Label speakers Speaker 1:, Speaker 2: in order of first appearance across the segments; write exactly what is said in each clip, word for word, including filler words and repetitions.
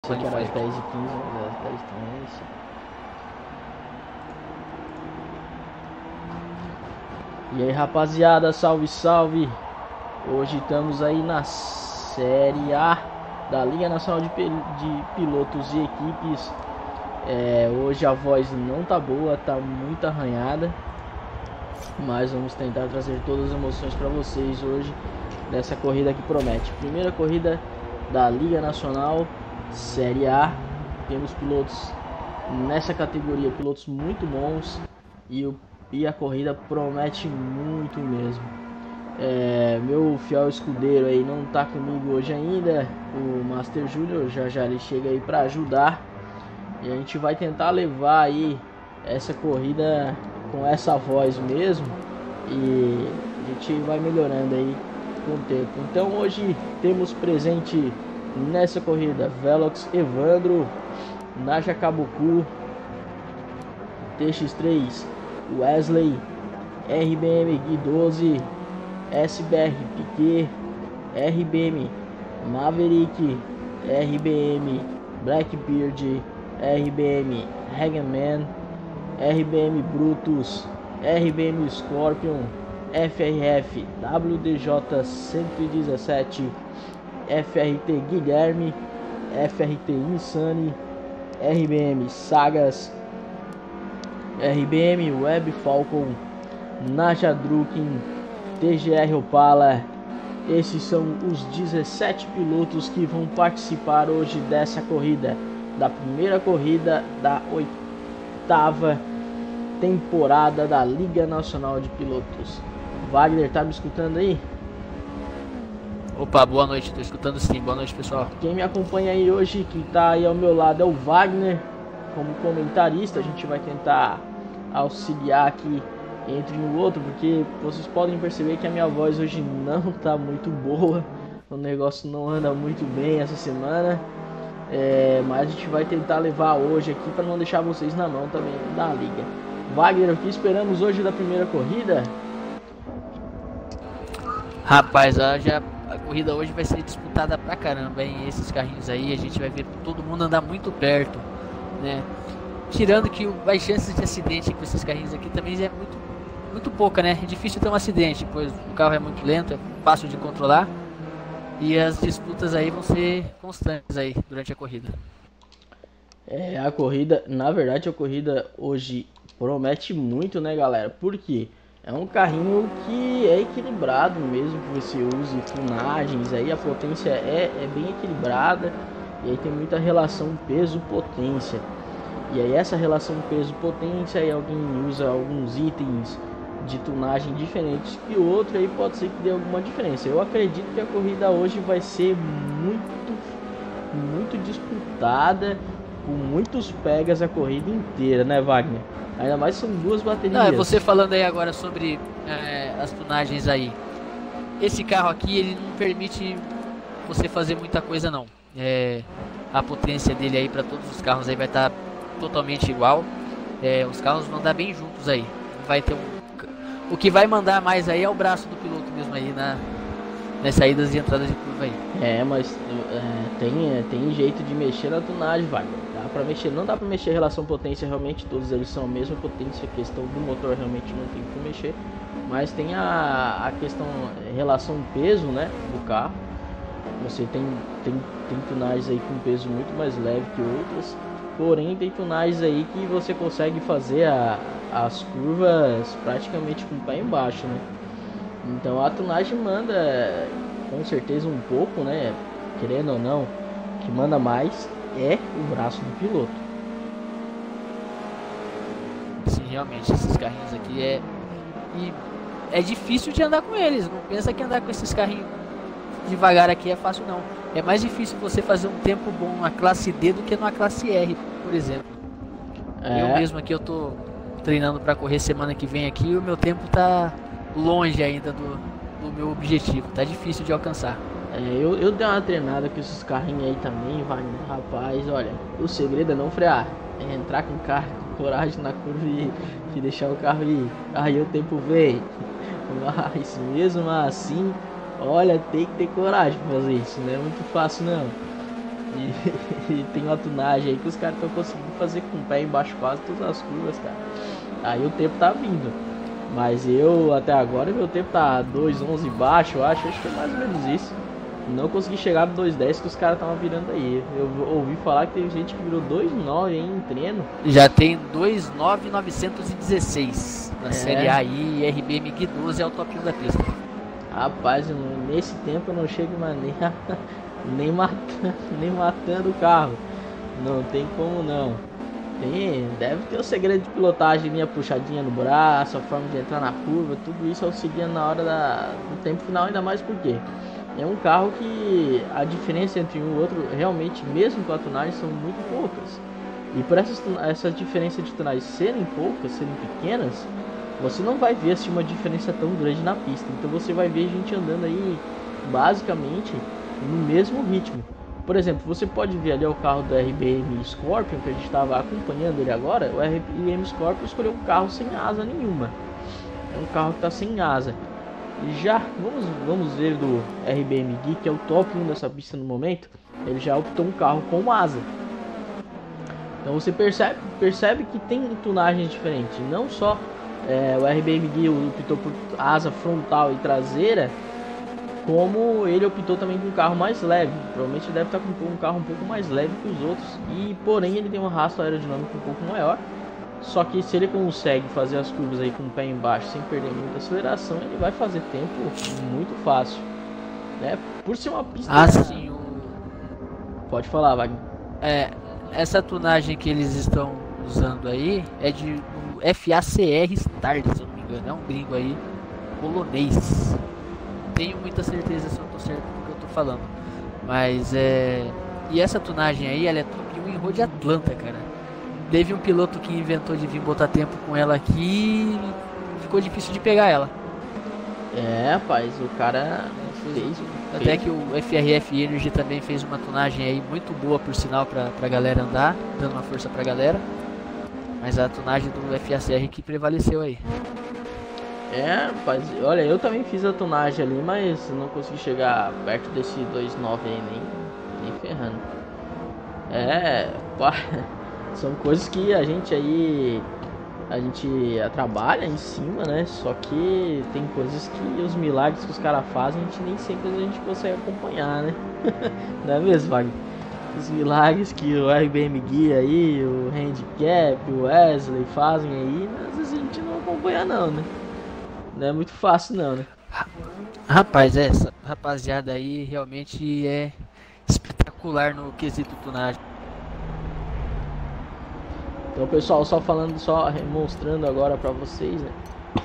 Speaker 1: pensei que era às dez e quinze, mas às dez e quinze. E aí, rapaziada, salve, salve! Hoje estamos aí na Série A da Liga Nacional de, de Pilotos e Equipes. É, hoje a voz não tá boa, tá muito arranhada, mas vamos tentar trazer todas as emoções para vocês hoje dessa corrida que promete. Primeira corrida da Liga Nacional Série A. Temos pilotos nessa categoria, pilotos muito bons, e, o, e a corrida promete muito mesmo. É, meu fiel escudeiro aí não tá comigo hoje ainda, o Master Júnior, já já ele chega aí para ajudar. E a gente vai tentar levar aí essa corrida com essa voz mesmo, e a gente vai melhorando aí com o tempo. Então hoje temos presente nessa corrida Velox Evandro, Naja Cabucu, T X três Wesley, R B M Gui doze, S B R Piquet, R B M Maverick, R B M Blackbeard, R B M Hagenman, R B M Brutus, R B M Scorpion, F R F W D J cento e dezessete, F R T Guilherme, F R T Insane, R B M Sagas, R B M Web Falcon, Naja Drukin, T G R Opala. Esses são os dezessete pilotos que vão participar hoje dessa corrida, da primeira corrida da oitava temporada da Liga Nacional de Pilotos. Wagner, tá me escutando aí?
Speaker 2: Opa, boa noite, tô escutando sim, boa noite pessoal.
Speaker 1: Quem me acompanha aí hoje, que tá aí ao meu lado, é o Wagner, como comentarista. A gente vai tentar auxiliar aqui entre um e outro, porque vocês podem perceber que a minha voz hoje não tá muito boa, o negócio não anda muito bem essa semana. É, mas a gente vai tentar levar hoje aqui para não deixar vocês na mão também da liga. Wagner, o que esperamos hoje da primeira corrida?
Speaker 2: Rapaz, a, já, a corrida hoje vai ser disputada pra caramba, hein? Esses carrinhos aí, a gente vai ver todo mundo andar muito perto, né? Tirando que as chances de acidente com esses carrinhos aqui também é muito, muito pouca, né? É difícil ter um acidente, pois o carro é muito lento, é fácil de controlar. E as disputas aí vão ser constantes aí durante a corrida.
Speaker 1: É, a corrida, na verdade a corrida hoje promete muito, né, galera? Porque é um carrinho que é equilibrado mesmo, que você use tunagens, aí a potência é, é bem equilibrada, e aí tem muita relação peso-potência. E aí essa relação peso-potência, aí alguém usa alguns itens de tunagem diferentes que o outro, aí pode ser que dê alguma diferença. Eu acredito que a corrida hoje vai ser muito, muito disputada, com muitos pegas a corrida inteira, né, Wagner? Ainda mais são duas baterias.
Speaker 2: Não, você falando aí agora sobre é, as tunagens aí. Esse carro aqui, ele não permite você fazer muita coisa não. É, a potência dele aí para todos os carros aí vai estar totalmente igual. É, os carros vão andar bem juntos aí. Vai ter um O que vai mandar mais aí é o braço do piloto mesmo aí na, nas saídas e entradas de curva aí.
Speaker 1: É, mas é, tem, é, tem jeito de mexer na tunagem, Wagner. Dá pra mexer, não dá pra mexer relação potência, realmente todos eles são a mesma potência. A questão do motor realmente não tem que mexer. Mas tem a, a questão relação peso, né, do carro. Você tem, tem, tem tunagens aí com peso muito mais leve que outras. Porém tem tunagens aí que você consegue fazer a, as curvas praticamente com o pé embaixo, né? Então a tunagem manda com certeza um pouco, né? Querendo ou não, que manda mais é o braço do piloto.
Speaker 2: Sim, realmente, esses carrinhos aqui é... E é difícil de andar com eles. Não pensa que andar com esses carrinhos devagar aqui é fácil não. É mais difícil você fazer um tempo bom na classe D do que na classe R, por exemplo. É. Eu mesmo aqui eu tô treinando para correr semana que vem aqui e o meu tempo tá longe ainda do, do meu objetivo. Tá difícil de alcançar.
Speaker 1: É, eu, eu dei uma treinada com esses carrinhos aí também, Wagner. Rapaz, olha, o segredo é não frear. É entrar com carro, com coragem na curva e, e deixar o carro ir. Aí o tempo vem. Mas mesmo assim, olha, tem que ter coragem pra fazer isso, não é muito fácil não. E, e tem uma tunagem aí que os caras estão conseguindo fazer com o pé embaixo quase todas as curvas, cara. Aí o tempo tá vindo. Mas eu, até agora, meu tempo tá dois onze baixo, eu acho. Acho que é mais ou menos isso. Não consegui chegar no dois dez que os caras estavam virando aí. Eu ouvi falar que teve gente que virou dois nove em treino.
Speaker 2: Já tem dois nove novecentos e dezesseis na
Speaker 1: É.
Speaker 2: Série A e R B M G doze é o top um da pista.
Speaker 1: Rapaz, eu não- nesse tempo eu não chego mais nem, a- nem, matando, nem matando o carro. Não tem como não. Tem, deve ter o segredo de pilotagem, minha puxadinha no braço, a forma de entrar na curva, tudo isso auxiliando na hora da, do tempo final, ainda mais porque é um carro que a diferença entre um e outro, realmente, mesmo com a tunagem, são muito poucas. E por essas, essas diferenças de tunagem serem poucas, serem pequenas, você não vai ver assim, uma diferença tão grande na pista. Então você vai ver gente andando aí basicamente no mesmo ritmo. Por exemplo, você pode ver ali o carro do R B M Scorpion, que a gente estava acompanhando ele agora. O R B M Scorpion escolheu um carro sem asa nenhuma. É um carro que está sem asa. E já, vamos, vamos ver do R B M Gui, que é o top um dessa pista no momento. Ele já optou um carro com asa. Então você percebe, percebe que tem tunagens diferentes. Não só é, o R B M Gui optou por asa frontal e traseira, como ele optou também por um carro mais leve. Provavelmente ele deve estar com um carro um pouco mais leve que os outros. E porém ele tem um arrasto aerodinâmico um pouco maior. Só que se ele consegue fazer as curvas aí com o pé embaixo sem perder muita aceleração, ele vai fazer tempo muito fácil, né? Por ser uma pista...
Speaker 2: Assim, o...
Speaker 1: Pode falar, Wagner.
Speaker 2: É, essa tunagem que eles estão usando aí é de um F A C R Start, se eu não me engano. É um gringo aí, polonês. Não tenho muita certeza se eu tô certo do que eu tô falando. Mas é... E essa tunagem aí, ela é top um em Road Atlanta, cara. Teve um piloto que inventou de vir botar tempo com ela aqui e ficou difícil de pegar ela.
Speaker 1: É, rapaz, o cara fez...
Speaker 2: Até que o F R F Energy também fez uma tunagem aí muito boa, por sinal, pra, pra galera andar, dando uma força pra galera. Mas a tunagem do F A C R que prevaleceu aí.
Speaker 1: É, rapaz, olha, eu também fiz a tunagem ali, mas não consegui chegar perto desse dois nove aí, nem, nem ferrando. É, pá, são coisas que a gente aí, a gente trabalha em cima, né? Só que tem coisas que os milagres que os caras fazem, a gente nem sempre a gente consegue acompanhar, né? Não é mesmo, Wagner? Os milagres que o R B M Guia aí, o Handicap, o Wesley fazem aí, às vezes a gente não acompanha não, né? Não é muito fácil não, né?
Speaker 2: Rapaz, essa rapaziada aí realmente é espetacular no quesito tunagem.
Speaker 1: Então, pessoal, só falando, só mostrando agora pra vocês, né?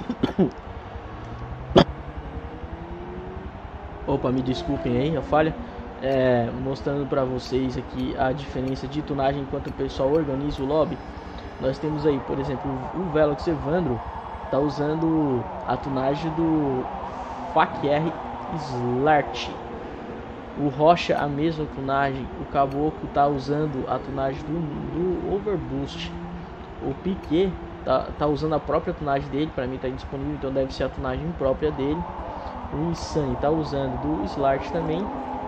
Speaker 1: Opa, me desculpem aí a falha. É, mostrando pra vocês aqui a diferença de tunagem enquanto o pessoal organiza o lobby. Nós temos aí, por exemplo, o Velox Evandro tá usando a tunagem do F A C R Slart. O Rocha a mesma tunagem. O Caboclo tá usando a tunagem do, do Overboost. O Piquet tá, tá usando a própria tunagem dele. Para mim tá indisponível, então deve ser a tunagem própria dele. O Insane tá usando do Slart também.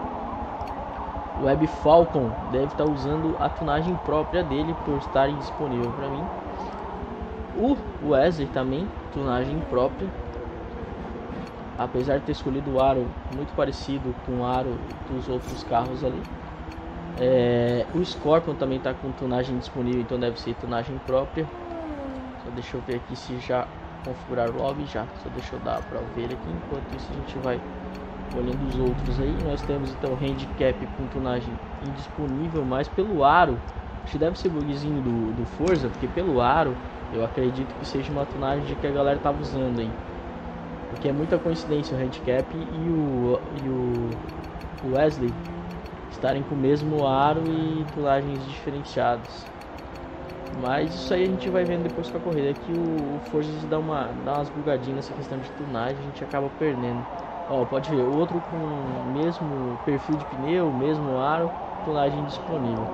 Speaker 1: O Web Falcon deve estar tá usando a tunagem própria dele por estar indisponível para mim. O Wesley também, tunagem própria. Apesar de ter escolhido o aro muito parecido com o aro dos outros carros ali. É, o Scorpion também está com tunagem disponível, então deve ser tunagem própria. Só deixa eu ver aqui se já configurar o lobby. Já, só deixa eu dar para ver aqui. Enquanto isso a gente vai olhando os outros aí. Nós temos então o Handicap com tunagem indisponível, mas pelo aro, acho que deve ser bugzinho do, do Forza, porque pelo aro eu acredito que seja uma tunagem de que a galera estava usando aí. Porque é muita coincidência o Handicap e o, e o Wesley estarem com o mesmo aro e tunagens diferenciadas. Mas isso aí a gente vai vendo depois com a corrida. Aqui o, o Forza dá, uma, dá umas bugadinhas nessa questão de tunagem, a gente acaba perdendo. Ó, pode ver, outro com o mesmo perfil de pneu, mesmo aro, tunagem disponível.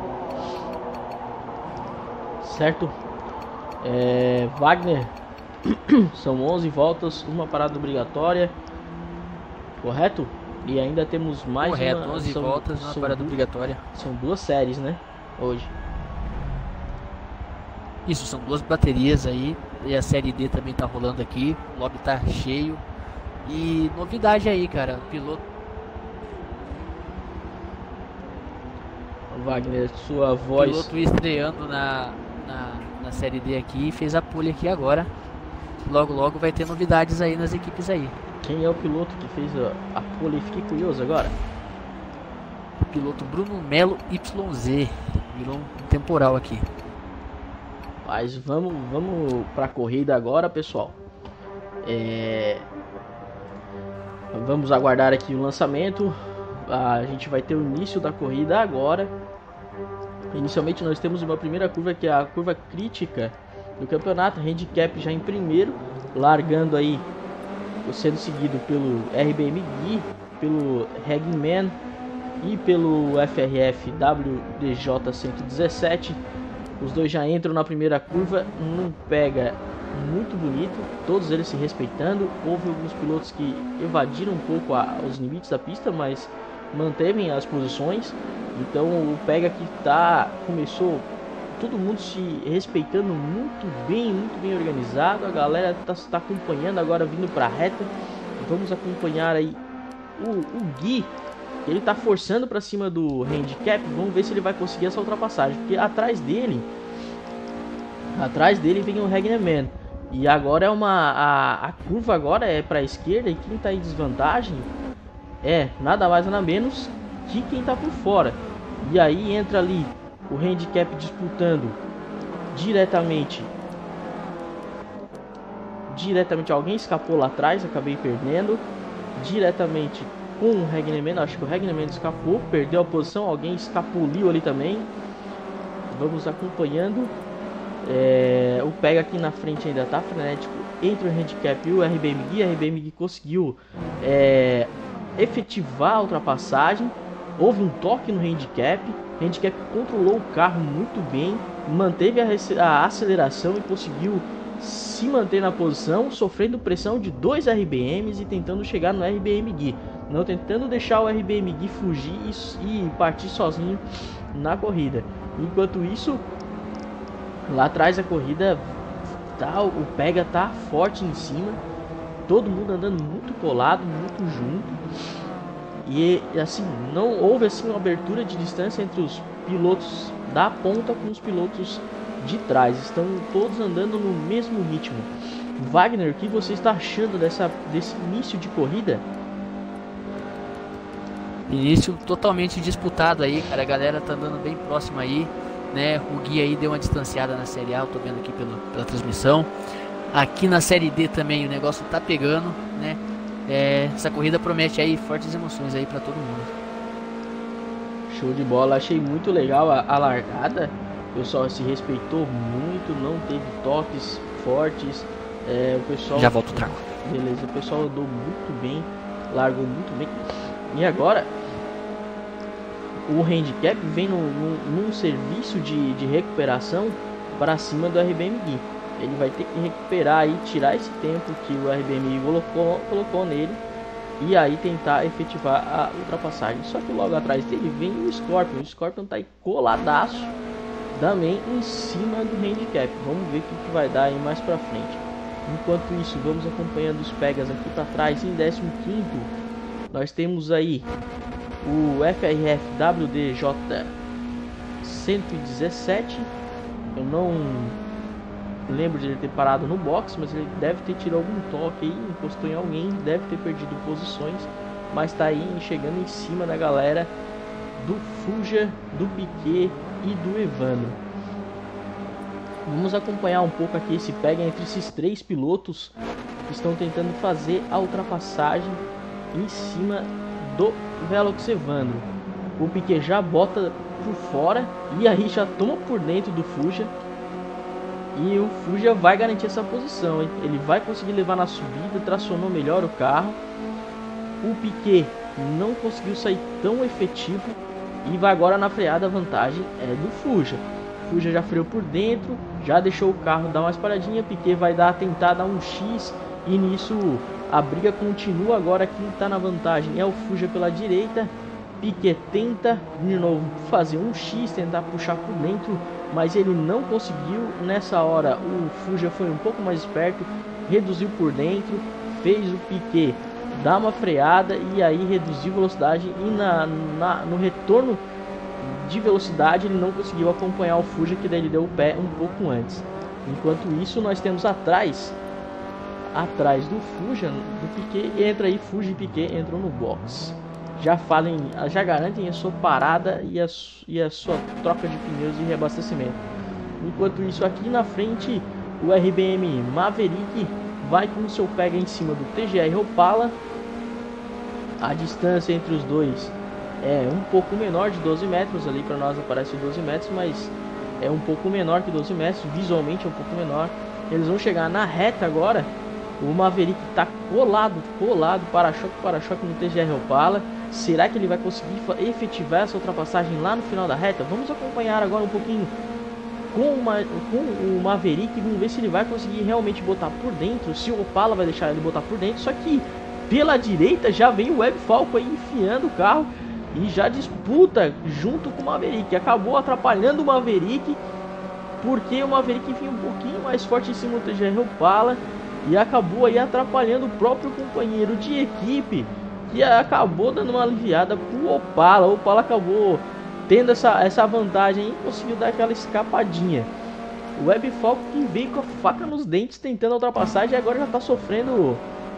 Speaker 1: Certo? É, Wagner, são onze voltas, uma parada obrigatória, correto? E ainda temos mais
Speaker 2: Correto,
Speaker 1: uma...
Speaker 2: onze
Speaker 1: são,
Speaker 2: voltas, uma
Speaker 1: são
Speaker 2: parada
Speaker 1: du-
Speaker 2: obrigatória.
Speaker 1: São duas séries, né? Hoje.
Speaker 2: Isso, são duas baterias aí. E a série D também tá rolando aqui. O lobby tá cheio. E novidade aí, cara. O piloto.
Speaker 1: Wagner, sua voz...
Speaker 2: Piloto estreando na, na, na série D aqui. Fez a pole aqui agora. Logo, logo vai ter novidades aí nas equipes aí.
Speaker 1: Quem é o piloto que fez a, a pole? Fiquei curioso agora.
Speaker 2: O piloto Bruno Melo Y Z. Virou um temporal aqui.
Speaker 1: Mas vamos, vamos para a corrida agora, pessoal. É... Vamos aguardar aqui o lançamento. A gente vai ter o início da corrida agora. Inicialmente nós temos uma primeira curva, que é a curva crítica do campeonato. Handicap já em primeiro, largando aí, sendo seguido pelo R B M Gui, pelo Hagman e pelo F R F W D J cento e dezessete. Os dois já entram na primeira curva, num pega muito bonito, todos eles se respeitando. Houve alguns pilotos que evadiram um pouco a, os limites da pista, mas manteve as posições. Então o pega que tá, começou todo mundo se respeitando muito bem, muito bem organizado. A galera tá, tá acompanhando agora, vindo para a reta. Vamos acompanhar aí o, o Gui. Ele tá forçando para cima do handicap. Vamos ver se ele vai conseguir essa ultrapassagem, porque atrás dele atrás dele vem o Hagman. E agora é uma a, a curva agora é para a esquerda, e quem tá em desvantagem é nada mais nada menos que quem tá por fora. E aí entra ali o handicap disputando diretamente diretamente alguém escapou lá atrás, acabei perdendo diretamente com o Hagman. Acho que o Hagman escapou, perdeu a posição, alguém escapuliu ali também. Vamos acompanhando. É, o pega aqui na frente ainda tá frenético entre o handicap e o R B M Gui. A R B M Gui conseguiu é, efetivar a ultrapassagem. Houve um toque no handicap. O handicap controlou o carro muito bem, manteve a, a aceleração e conseguiu se manter na posição, sofrendo pressão de dois R B Ms e tentando chegar no R B M Gui, não tentando deixar o R B M Gui fugir e, e partir sozinho na corrida. Enquanto isso, lá atrás a corrida tá, o pega tá forte em cima, todo mundo andando muito colado, muito junto. E assim, não houve assim uma abertura de distância entre os pilotos da ponta com os pilotos de trás. Estão todos andando no mesmo ritmo. Wagner, o que você está achando dessa, desse início de corrida?
Speaker 2: Início totalmente disputado aí, cara. A galera tá andando bem próxima aí, né? O Gui aí deu uma distanciada na Série A, eu tô vendo aqui pelo, pela transmissão. Aqui na Série D também o negócio tá pegando, né? É, essa corrida promete aí fortes emoções aí para todo mundo.
Speaker 1: Show de bola, achei muito legal a, a largada. O pessoal se respeitou muito, não teve toques fortes. É, o pessoal
Speaker 2: já volta o trago.
Speaker 1: Beleza, o pessoal andou muito bem, largou muito bem. E agora o handicap vem no, no, num serviço de, de recuperação para cima do R B M Gui. Ele vai ter que recuperar e tirar esse tempo que o R B M Gui colocou, colocou nele, e aí tentar efetivar a ultrapassagem. Só que logo atrás dele vem o Scorpion. O Scorpion tá aí coladaço também em cima do handicap. Vamos ver o que, que vai dar aí mais pra frente. Enquanto isso, vamos acompanhando os pegas aqui para trás. Em décimo quinto nós temos aí o F R F W D J cento e dezessete. Eu não lembro de ele ter parado no box, mas ele deve ter tirado algum toque aí, encostou em alguém, deve ter perdido posições, mas tá aí chegando em cima da galera do Fuja, do Piquet e do Evandro. Vamos acompanhar um pouco aqui esse pega entre esses três pilotos que estão tentando fazer a ultrapassagem em cima do Velox Evandro. O Piquet já bota por fora e aí já toma por dentro do Fuja. E o Fuja vai garantir essa posição, hein? Ele vai conseguir levar na subida, tracionou melhor o carro. O Piquet não conseguiu sair tão efetivo e vai agora na freada. A vantagem é do Fuja. O Fuja já freou por dentro, já deixou o carro dar uma paradinha. Piquet vai dar, tentar dar um X E nisso a briga continua. Agora quem está na vantagem é o Fuja pela direita. Piquet tenta de novo fazer um X, tentar puxar por dentro, mas ele não conseguiu. Nessa hora o Fuja foi um pouco mais esperto, reduziu por dentro, fez o Piquet dar uma freada e aí reduziu velocidade, e na, na, no retorno de velocidade ele não conseguiu acompanhar o Fuja, que daí ele deu o pé um pouco antes. Enquanto isso nós temos atrás atrás do Fuja, do Piquet, entra aí Fuja e Piquet entram no box. Já falem, já garantem a sua parada e a, e a sua troca de pneus e reabastecimento. Enquanto isso, aqui na frente, o R B M Maverick vai com o seu pega em cima do T G R Opala. A distância entre os dois é um pouco menor de doze metros, ali para nós aparece doze metros, mas é um pouco menor que doze metros, visualmente é um pouco menor. Eles vão chegar na reta agora. O Maverick está colado, colado, para-choque, para-choque no T G R Opala. Será que ele vai conseguir efetivar essa ultrapassagem lá no final da reta? Vamos acompanhar agora um pouquinho com, uma, com o Maverick. Vamos ver se ele vai conseguir realmente botar por dentro, se o Opala vai deixar ele botar por dentro. Só que pela direita já vem o Web Falcon aí enfiando o carro e já disputa junto com o Maverick. Acabou atrapalhando o Maverick, porque o Maverick vinha um pouquinho mais forte em cima do T G R Opala e acabou aí atrapalhando o próprio companheiro de equipe, que acabou dando uma aliviada pro Opala. O Opala acabou tendo essa, essa vantagem e conseguiu dar aquela escapadinha. O Web Falcon que veio com a faca nos dentes tentando a ultrapassagem e agora já está sofrendo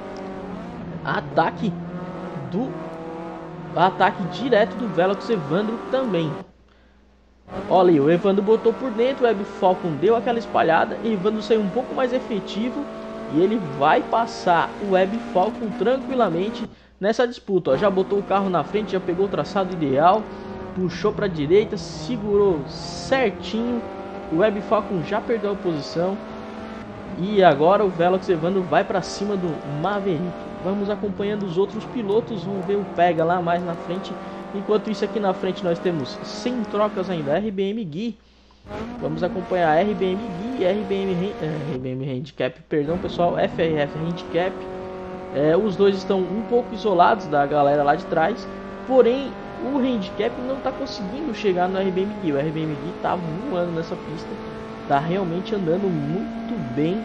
Speaker 1: ataque do ataque direto do Velox Evandro também. Olha aí, o Evandro botou por dentro, o Web Falcon deu aquela espalhada, e o Evandro saiu um pouco mais efetivo e ele vai passar o Web Falcon tranquilamente nessa disputa. Ó, já botou o carro na frente, já pegou o traçado ideal, puxou para a direita, segurou certinho. O Web Falcon já perdeu a posição e agora o Velox Evandro vai para cima do Maverick. Vamos acompanhando os outros pilotos, vamos ver o pega lá mais na frente. Enquanto isso, aqui na frente nós temos sem trocas ainda R B M Gui. Vamos acompanhar R B M Gui, R B M, R B M Handicap, perdão pessoal, F R F Handicap. É, os dois estão um pouco isolados da galera lá de trás, porém o Handicap não está conseguindo chegar no R B M Gui. O R B M Gui está voando nessa pista, está realmente andando muito bem.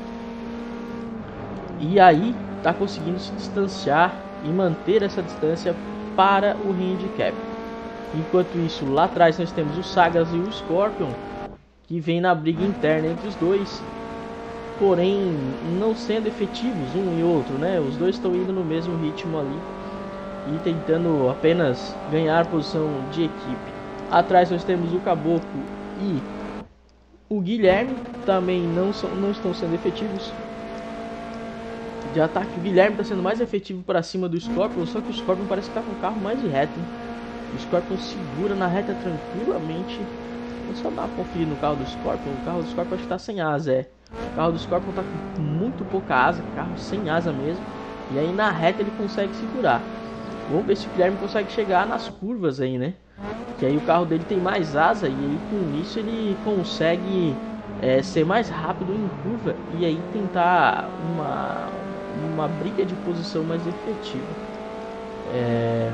Speaker 1: E aí está conseguindo se distanciar e manter essa distância para o Handicap. Enquanto isso, lá atrás nós temos o Sagaz e o Scorpion, que vem na briga interna entre os dois, porém não sendo efetivos um e outro, né? Os dois estão indo no mesmo ritmo ali e tentando apenas ganhar posição de equipe. Atrás nós temos o Caboclo e o Guilherme, também não, são, não estão sendo efetivos de ataque. O Guilherme está sendo mais efetivo para cima do Scorpion, só que o Scorpion parece que está com o carro mais de reta. O Scorpion segura na reta tranquilamente. Vou só dar uma conferida no carro do Scorpion. O carro do Scorpion acho que está sem asa, é. O carro do Scorpion está com muito pouca asa, carro sem asa mesmo. E aí na reta ele consegue segurar. Vamos ver se o Guilherme consegue chegar nas curvas aí, né? Que aí o carro dele tem mais asa e aí com isso ele consegue é, ser mais rápido em curva e aí tentar uma, uma briga de posição mais efetiva. É...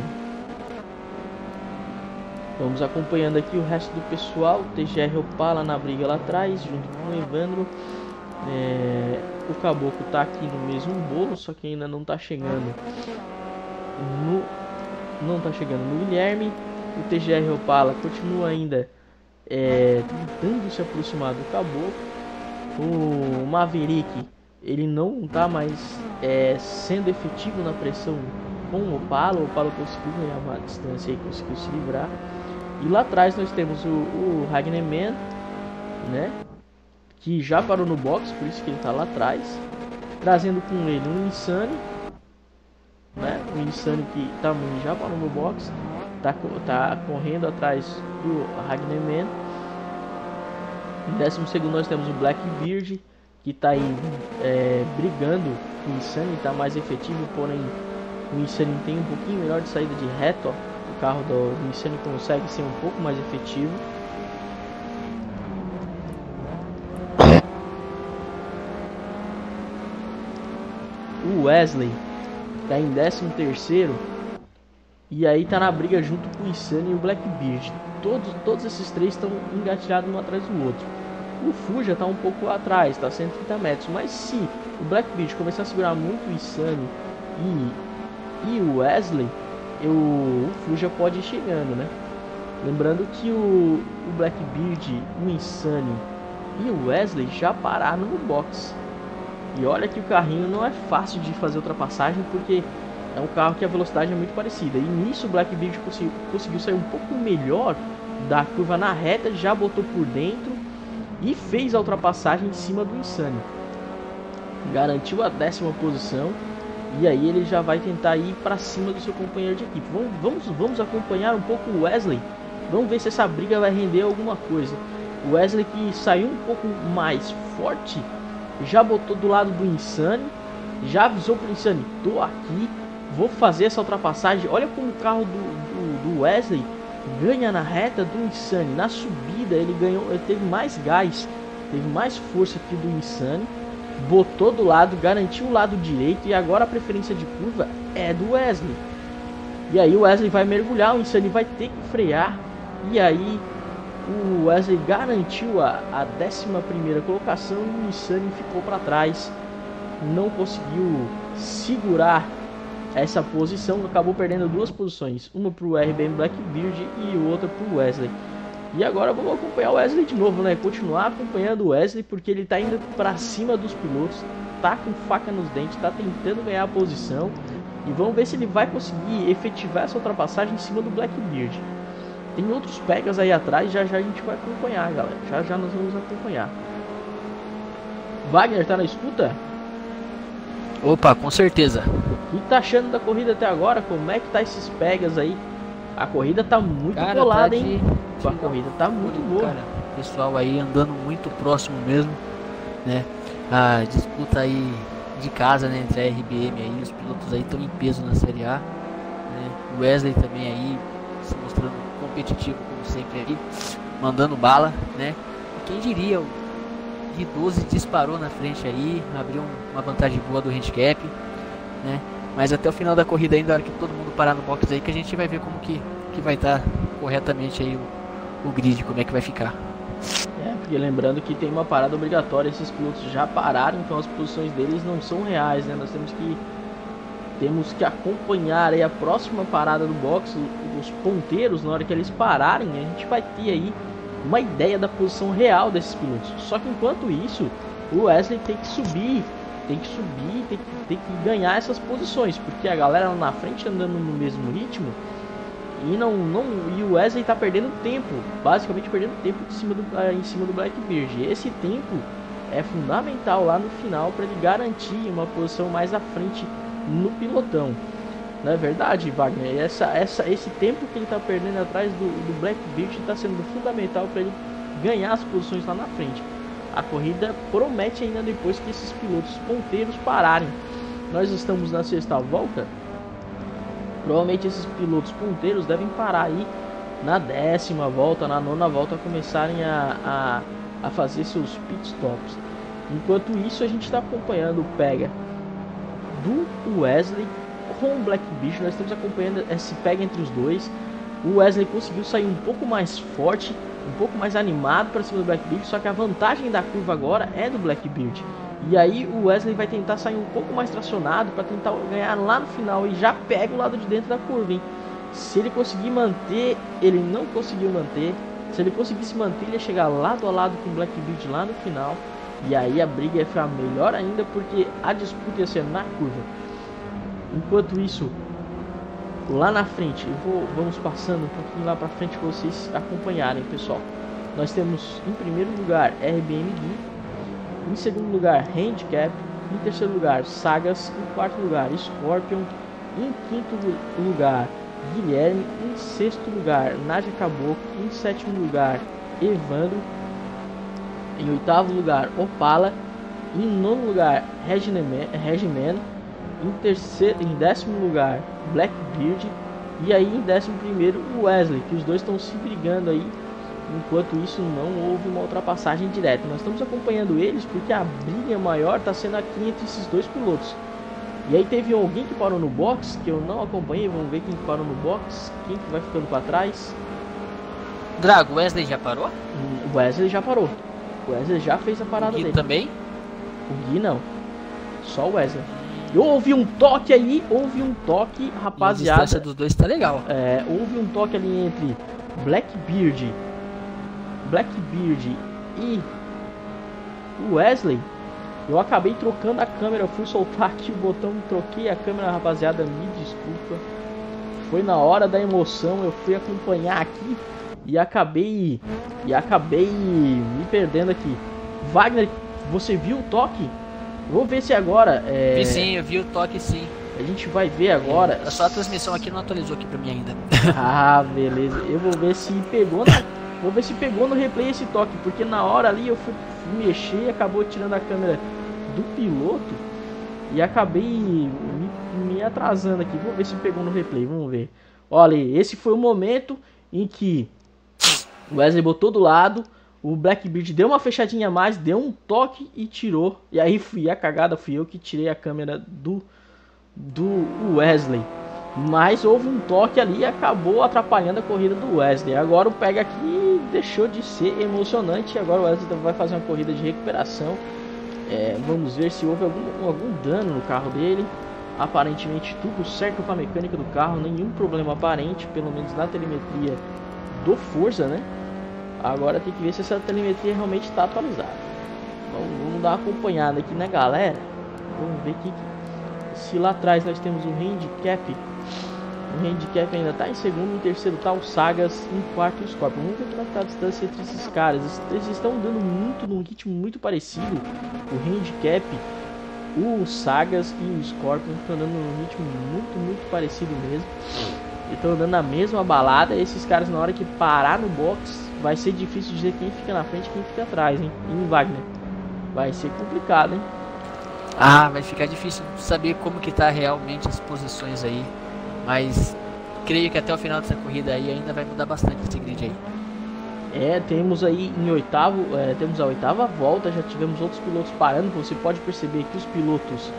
Speaker 1: Vamos acompanhando aqui o resto do pessoal. T G R Opala na briga lá atrás, junto com o Evandro. É... O Caboclo tá aqui no mesmo bolo, só que ainda não tá chegando no não tá chegando no Guilherme. O T G R Opala continua ainda é, tentando se aproximar do Caboclo. O Maverick, ele não tá mais é, sendo efetivo na pressão com o Opala. O Opala conseguiu ganhar uma distância e conseguiu se livrar. E lá atrás nós temos o, o Ragneman, né, que já parou no box, por isso que ele está lá atrás, trazendo com ele um Insane, né, um Insane que também já parou no box, tá, tá correndo atrás do Ragneman. Em décimo segundo nós temos o Blackbeard, que está aí é, brigando com o Insane, está mais efetivo, porém o Insane tem um pouquinho melhor de saída de reta, ó. O carro do, do Insane consegue ser um pouco mais efetivo. o Wesley tá em décimo terceiro. E aí tá na briga junto com o Insane e o Blackbeard. Todos, todos esses três estão engatilhados um atrás do outro. O Fuja tá um pouco atrás, tá cento e trinta metros. Mas se o Blackbeard começar a segurar muito o Insane e, e o Wesley, eu, o Fuja pode ir chegando, né? Lembrando que o, o Blackbeard, o Insane e o Wesley já pararam no box. E olha que o carrinho não é fácil de fazer ultrapassagem, porque é um carro que a velocidade é muito parecida. E nisso o Blackbeard conseguiu, conseguiu sair um pouco melhor da curva na reta, já botou por dentro e fez a ultrapassagem em cima do Insane. Garantiu a décima posição. E aí ele já vai tentar ir para cima do seu companheiro de equipe. Vamos, vamos, vamos acompanhar um pouco o Wesley. Vamos ver se essa briga vai render alguma coisa. O Wesley, que saiu um pouco mais forte, já botou do lado do Insane. Já avisou para o Insane: tô aqui, vou fazer essa ultrapassagem. Olha como o carro do, do, do Wesley ganha na reta do Insane. Na subida ele ganhou, ele teve mais gás, teve mais força que do Insane. Botou do lado, garantiu o lado direito. E agora a preferência de curva é do Wesley. E aí o Wesley vai mergulhar, o Insane vai ter que frear. E aí o Wesley garantiu a, a décima primeira colocação e o Insane ficou para trás. Não conseguiu segurar essa posição, acabou perdendo duas posições, uma para o R B M Blackbeard e outra para o Wesley. E agora vamos acompanhar o Wesley de novo, né? Continuar acompanhando o Wesley, porque ele tá indo para cima dos pilotos, tá com faca nos dentes, tá tentando ganhar a posição. E vamos ver se ele vai conseguir efetivar essa ultrapassagem em cima do Blackbeard. Tem outros pegas aí atrás, já já a gente vai acompanhar, galera. Já já nós vamos acompanhar. Wagner, tá na escuta?
Speaker 2: Opa, com certeza.
Speaker 1: O que tá achando da corrida até agora? Como é que tá esses pegas aí? A corrida tá muito
Speaker 2: cara,
Speaker 1: colada,
Speaker 2: tá
Speaker 1: hein?
Speaker 2: de...
Speaker 1: A corrida tá muito boa.
Speaker 2: Cara, o pessoal aí andando muito próximo mesmo, né? A disputa aí de casa, né, entre a R B M aí, os pilotos aí estão em peso na Série A, né? O Wesley também aí se mostrando competitivo como sempre aí, mandando bala, né? E quem diria, o G doze disparou na frente aí, abriu uma vantagem boa do handicap, né? Mas até o final da corrida ainda, na hora que todo mundo parar no box aí, que a gente vai ver como que, que vai estar corretamente aí o, o grid, como é que vai ficar.
Speaker 1: É, porque lembrando que tem uma parada obrigatória, esses pilotos já pararam, então as posições deles não são reais, né? Nós temos que temos que acompanhar aí a próxima parada do box, os ponteiros, na hora que eles pararem, a gente vai ter aí uma ideia da posição real desses pilotos. Só que enquanto isso, o Wesley tem que subir, tem que subir, tem que, tem que ganhar essas posições, porque a galera lá na frente andando no mesmo ritmo. E, não, não, e o Wesley tá perdendo tempo, basicamente perdendo tempo em cima do, em cima do Blackbeard. E esse tempo é fundamental lá no final para ele garantir uma posição mais à frente no pilotão. Não é verdade, Wagner? Essa, essa, esse tempo que ele tá perdendo atrás do, do Blackbeard está sendo fundamental para ele ganhar as posições lá na frente. A corrida promete ainda depois que esses pilotos ponteiros pararem. Nós estamos na sexta volta. Provavelmente esses pilotos ponteiros devem parar aí na décima volta, na nona volta, começarem a, a, a fazer seus pitstops. Enquanto isso, a gente está acompanhando o pega do Wesley com o Blackbeard. Nós estamos acompanhando esse pega entre os dois. O Wesley conseguiu sair um pouco mais forte, um pouco mais animado para cima do Blackbeard, só que a vantagem da curva agora é do Blackbeard. E aí o Wesley vai tentar sair um pouco mais tracionado para tentar ganhar lá no final e já pega o lado de dentro da curva, hein? Se ele conseguir manter, ele não conseguiu manter. Se ele conseguisse manter, ele ia chegar lado a lado com o Blackbeard lá no final. E aí a briga ia ficar melhor ainda, porque a disputa ia ser na curva. Enquanto isso, lá na frente, eu vou, vamos passando um pouquinho lá para frente para vocês acompanharem, pessoal. Nós temos em primeiro lugar R B M Gui. Em segundo lugar, Handicap. Em terceiro lugar, Sagas. Em quarto lugar, Scorpion. Em quinto lugar, Guilherme. Em sexto lugar, Naja Caboclo. Em sétimo lugar, Evandro. Em oitavo lugar, Opala. Em nono lugar, Regiman. Em, terceiro, em décimo lugar, Blackbeard. E aí em décimo primeiro, o Wesley. Que os dois estão se brigando aí. Enquanto isso, não houve uma ultrapassagem direta. Nós estamos acompanhando eles porque a briga maior está sendo aqui entre esses dois pilotos. E aí teve alguém que parou no box, que eu não acompanhei, vamos ver quem parou no box, quem que vai ficando para trás.
Speaker 2: Drago, Wesley já parou?
Speaker 1: O Wesley já parou. O Wesley já fez a parada
Speaker 2: o Gui
Speaker 1: dele.
Speaker 2: também?
Speaker 1: O Gui não. Só o Wesley. Eu ouvi um toque aí, houve um toque, rapaziada.
Speaker 2: A distância dos dois tá legal.
Speaker 1: É, houve um toque ali entre Blackbeard, Blackbeard e o Wesley. Eu acabei trocando a câmera, fui soltar aqui o botão, troquei a câmera, rapaziada, me desculpa. Foi na hora da emoção, eu fui acompanhar aqui e acabei e acabei me perdendo aqui. Wagner, você viu o toque? Vou ver se agora é...
Speaker 2: Vi sim, eu vi o toque sim.
Speaker 1: A gente vai ver agora.
Speaker 2: É, só a transmissão aqui não atualizou aqui pra mim ainda.
Speaker 1: Ah, beleza. Eu vou ver se pegou na... Vou ver se pegou no replay esse toque, porque na hora ali eu fui, fui mexer e acabou tirando a câmera do piloto e acabei me, me atrasando aqui. Vou ver se pegou no replay, vamos ver. Olha aí, esse foi o momento em que o Wesley botou do lado, o Blackbeard deu uma fechadinha a mais, deu um toque e tirou. E aí fui a cagada, fui eu que tirei a câmera do, do Wesley. Mas houve um toque ali e acabou atrapalhando a corrida do Wesley. Agora o pega aqui deixou de ser emocionante. Agora o Wesley vai fazer uma corrida de recuperação. É, vamos ver se houve algum, algum dano no carro dele. Aparentemente tudo certo com a mecânica do carro. Nenhum problema aparente, pelo menos na telemetria do Forza, né? Agora tem que ver se essa telemetria realmente está atualizada. Vamos, vamos dar uma acompanhada aqui na galera. Vamos ver que, se lá atrás nós temos o handicap. O handicap ainda está em segundo, em terceiro está o Sagas, em quarto o Scorpion. Vamos ver como está a distância entre esses caras. Eles estão dando muito, num ritmo muito parecido. O handicap, o Sagas e o Scorpion estão dando num ritmo muito, muito parecido mesmo. Estão dando a mesma balada. Esses caras, na hora que parar no box, vai ser difícil dizer quem fica na frente e quem fica atrás, hein? E Wagner, vai ser complicado, hein?
Speaker 2: Ah, vai ficar difícil saber como que tá realmente as posições aí. Mas creio que até o final dessa corrida aí ainda vai mudar bastante esse grid aí.
Speaker 1: É, temos aí em oitavo, é, temos a oitava volta, já tivemos outros pilotos parando. Você pode perceber que os pilotos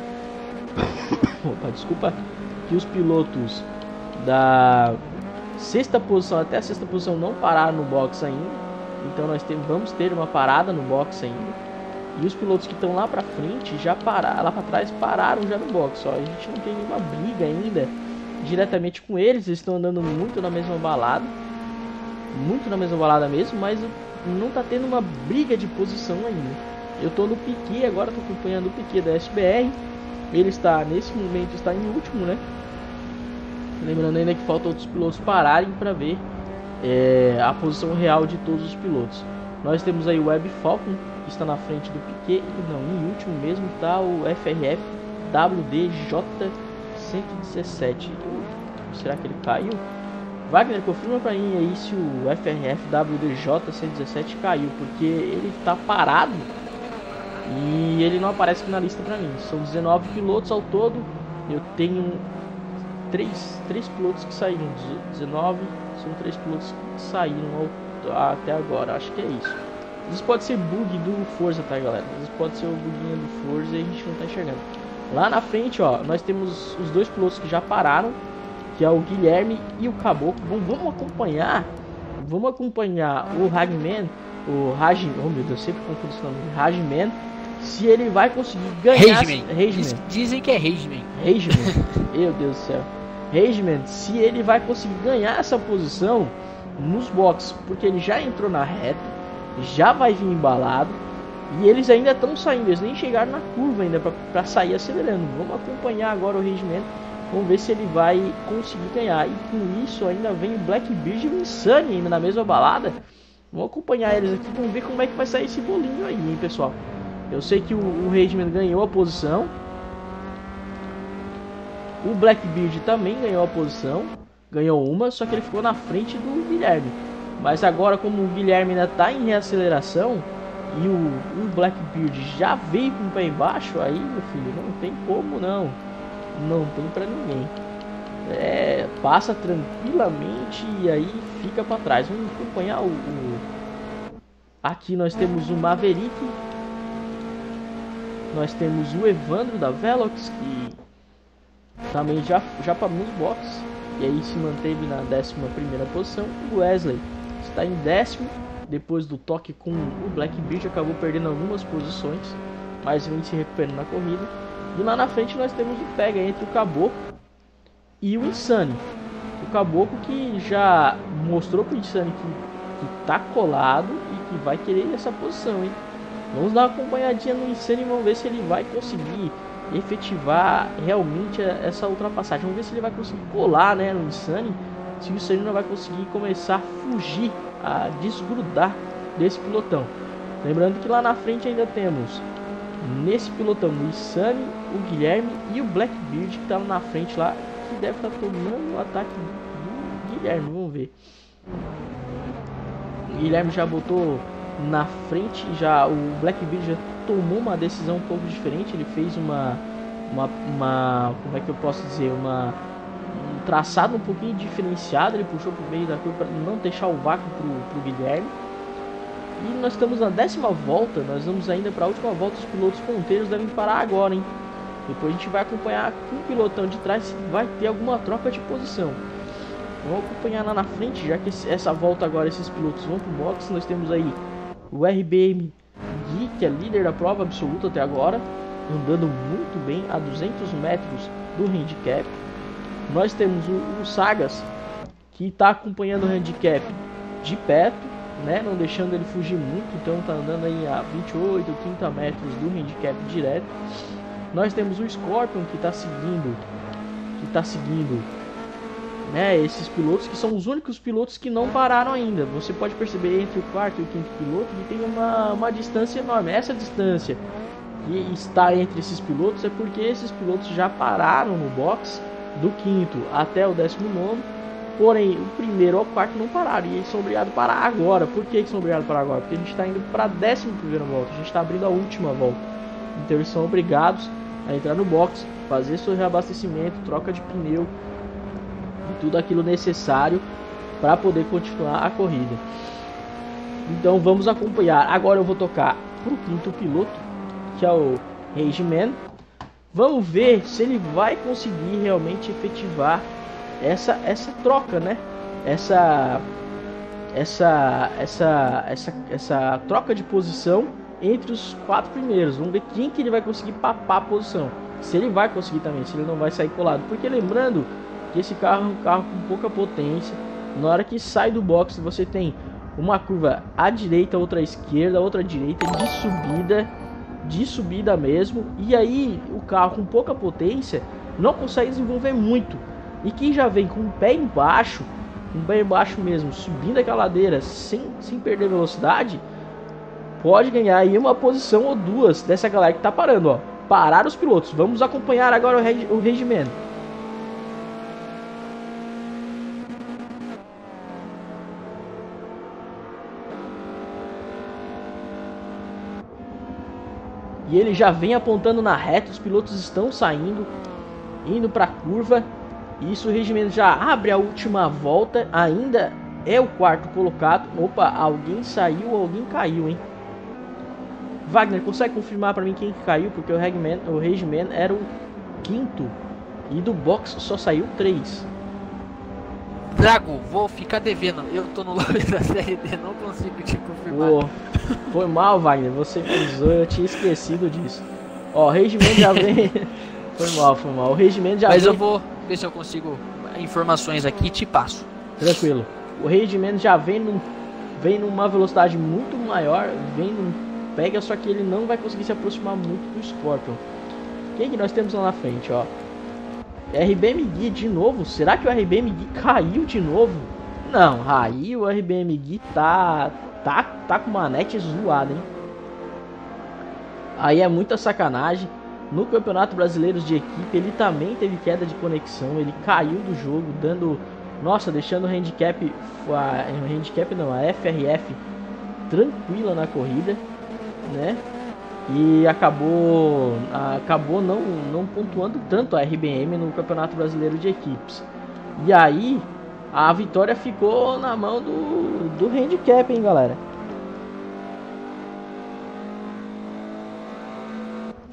Speaker 1: opa, desculpa, que os pilotos da sexta posição até a sexta posição não pararam no box ainda. Então nós temos, vamos ter uma parada no box ainda. E os pilotos que estão lá pra frente já pararam, lá pra trás pararam já no box. Ó, a gente não tem nenhuma briga ainda diretamente com eles. Eles estão andando muito na mesma balada, muito na mesma balada mesmo, mas não tá tendo uma briga de posição ainda. Eu tô no Piquet agora, tô acompanhando o Piquet da S B R. Ele está, nesse momento, está em último, né? Lembrando ainda que faltam outros pilotos pararem para ver é, a posição real de todos os pilotos. Nós temos aí o Web Falcon, que está na frente do Piquet. E não, em último mesmo está o F R F W D J cento e dezessete. Será que ele caiu? Wagner, confirma para mim aí se o F R F W D J cento e dezessete caiu, porque ele está parado e ele não aparece aqui na lista para mim. São dezenove pilotos ao todo. Eu tenho três, três pilotos que saíram, dezenove, são três pilotos que saíram ao, até agora, acho que é isso. Isso pode ser bug do Forza, tá, galera? Isso pode ser o buguinho do Forza e a gente não tá enxergando. Lá na frente, ó, nós temos os dois pilotos que já pararam, que é o Guilherme e o Caboclo. Bom, vamos acompanhar, vamos acompanhar o Hagman, o Rajman, oh meu Deus, sempre confundo esse nome, Rajman, se ele vai conseguir ganhar.
Speaker 2: Rageman. Dizem que é Rageman.
Speaker 1: Rageman. Meu Deus do céu. Rageman, se ele vai conseguir ganhar essa posição nos boxes, porque ele já entrou na reta, já vai vir embalado e eles ainda estão saindo, eles nem chegaram na curva ainda para sair acelerando. Vamos acompanhar agora o Rageman, vamos ver se ele vai conseguir ganhar. E com isso ainda vem o Blackbeard e o Insane ainda na mesma balada. Vamos acompanhar eles aqui, vamos ver como é que vai sair esse bolinho aí, hein, pessoal. Eu sei que o, o Rageman ganhou a posição. O Blackbeard também ganhou a posição. Ganhou uma, só que ele ficou na frente do Guilherme. Mas agora, como o Guilherme ainda está em reaceleração e o, o Blackbeard já veio com o pé embaixo, aí, meu filho, não tem como não. Não tem pra ninguém. É, passa tranquilamente e aí fica para trás. Vamos acompanhar o, o... Aqui nós temos o Maverick. Nós temos o Evandro da Velox, que também já, já parou nos boxes e aí se manteve na décima primeira posição. O Wesley está em décimo, depois do toque com o Blackbeard, acabou perdendo algumas posições, mas vem se recuperando na corrida. E lá na frente nós temos o pega entre o Caboclo e o Insane. O Caboclo que já mostrou para o Insane que, que tá colado e que vai querer essa posição, hein? Vamos dar uma acompanhadinha no Insane e vamos ver se ele vai conseguir efetivar realmente essa ultrapassagem. Vamos ver se ele vai conseguir colar, né, no Insane. Se o Insane não vai conseguir começar a fugir, a desgrudar desse pilotão. Lembrando que lá na frente ainda temos nesse pilotão o Insane, o Guilherme e o Blackbeard que tá na frente lá, que deve estar tá tomando o ataque do Guilherme. Vamos ver. O Guilherme já botou na frente, já o Blackbeard já tomou uma decisão um pouco diferente. Ele fez uma, uma, uma como é que eu posso dizer, uma um traçado um pouquinho diferenciado. Ele puxou pro meio da curva para não deixar o vácuo pro, pro Guilherme. E nós estamos na décima volta, nós vamos ainda para a última volta. Os pilotos ponteiros devem parar agora, hein? Depois a gente vai acompanhar com o pilotão de trás se vai ter alguma troca de posição. Vamos acompanhar lá na frente, já que essa volta agora esses pilotos vão pro box. Nós temos aí o R B M Gui, que é líder da prova absoluta até agora, andando muito bem a duzentos metros do handicap. Nós temos o, o Sagas, que está acompanhando o handicap de perto, né, não deixando ele fugir muito, então está andando aí a vinte e oito, trinta metros do handicap direto. Nós temos o Scorpion que está seguindo, que está seguindo, né, esses pilotos que são os únicos pilotos que não pararam ainda. Você pode perceber entre o quarto e o quinto piloto que tem uma, uma distância enorme. Essa distância que está entre esses pilotos é porque esses pilotos já pararam no box do quinto até o décimo nono. Porém, o primeiro ao quarto não pararam e eles são obrigados a parar agora. Por que eles são obrigados a parar agora? Porque a gente está indo para a décima primeira volta, a gente está abrindo a última volta. Então eles são obrigados a entrar no box, fazer seu reabastecimento, troca de pneu e tudo aquilo necessário para poder continuar a corrida. Então vamos acompanhar. Agora eu vou tocar para o quinto piloto, que é o Regiman. Vamos ver se ele vai conseguir realmente efetivar essa essa troca, né? Essa essa essa essa essa troca de posição entre os quatro primeiros. Vamos ver quem que ele vai conseguir papar a posição. Se ele vai conseguir também, se ele não vai sair colado. Porque lembrando que esse carro é um carro com pouca potência. Na hora que sai do box, você tem uma curva à direita, outra à esquerda, outra à direita, de subida, de subida mesmo. E aí o carro com pouca potência não consegue desenvolver muito. E quem já vem com o pé embaixo, com o pé embaixo mesmo, subindo aquela ladeira sem, sem perder velocidade, pode ganhar aí uma posição ou duas dessa galera que tá parando, ó. Parar os pilotos. Vamos acompanhar agora o, reg o Regiman. E ele já vem apontando na reta, os pilotos estão saindo, indo para a curva. Isso, o Regimento já abre a última volta, ainda é o quarto colocado. Opa, alguém saiu, alguém caiu, hein? Wagner, consegue confirmar para mim quem caiu? Porque o Regiment, o Regiment era o quinto e do box só saiu três.
Speaker 2: Drago, vou ficar devendo. Eu tô no lobby da Série D, não consigo te confirmar.
Speaker 1: Pô, foi mal, Wagner, você me avisou, eu tinha esquecido disso. Ó, o Regimento já vem. Foi mal, foi mal. O Regimento já
Speaker 2: Mas
Speaker 1: vem...
Speaker 2: eu vou ver se eu consigo informações aqui e te passo.
Speaker 1: Tranquilo. O Regimento já vem, num... vem numa velocidade muito maior, vem num pega, só que ele não vai conseguir se aproximar muito do Scorpion. Quem que nós temos lá na frente, ó? R B M Gui de novo. Será que o R B M Gui caiu de novo? Não, aí o R B M Gui tá, tá, tá com uma net zoada, hein? Aí é muita sacanagem. No Campeonato Brasileiro de Equipe ele também teve queda de conexão. Ele caiu do jogo, dando... Nossa, deixando o handicap... O handicap não, a F R F tranquila na corrida, né? E acabou acabou não, não pontuando tanto a R B M no Campeonato Brasileiro de Equipes. E aí a vitória ficou na mão do, do handicap, hein, galera?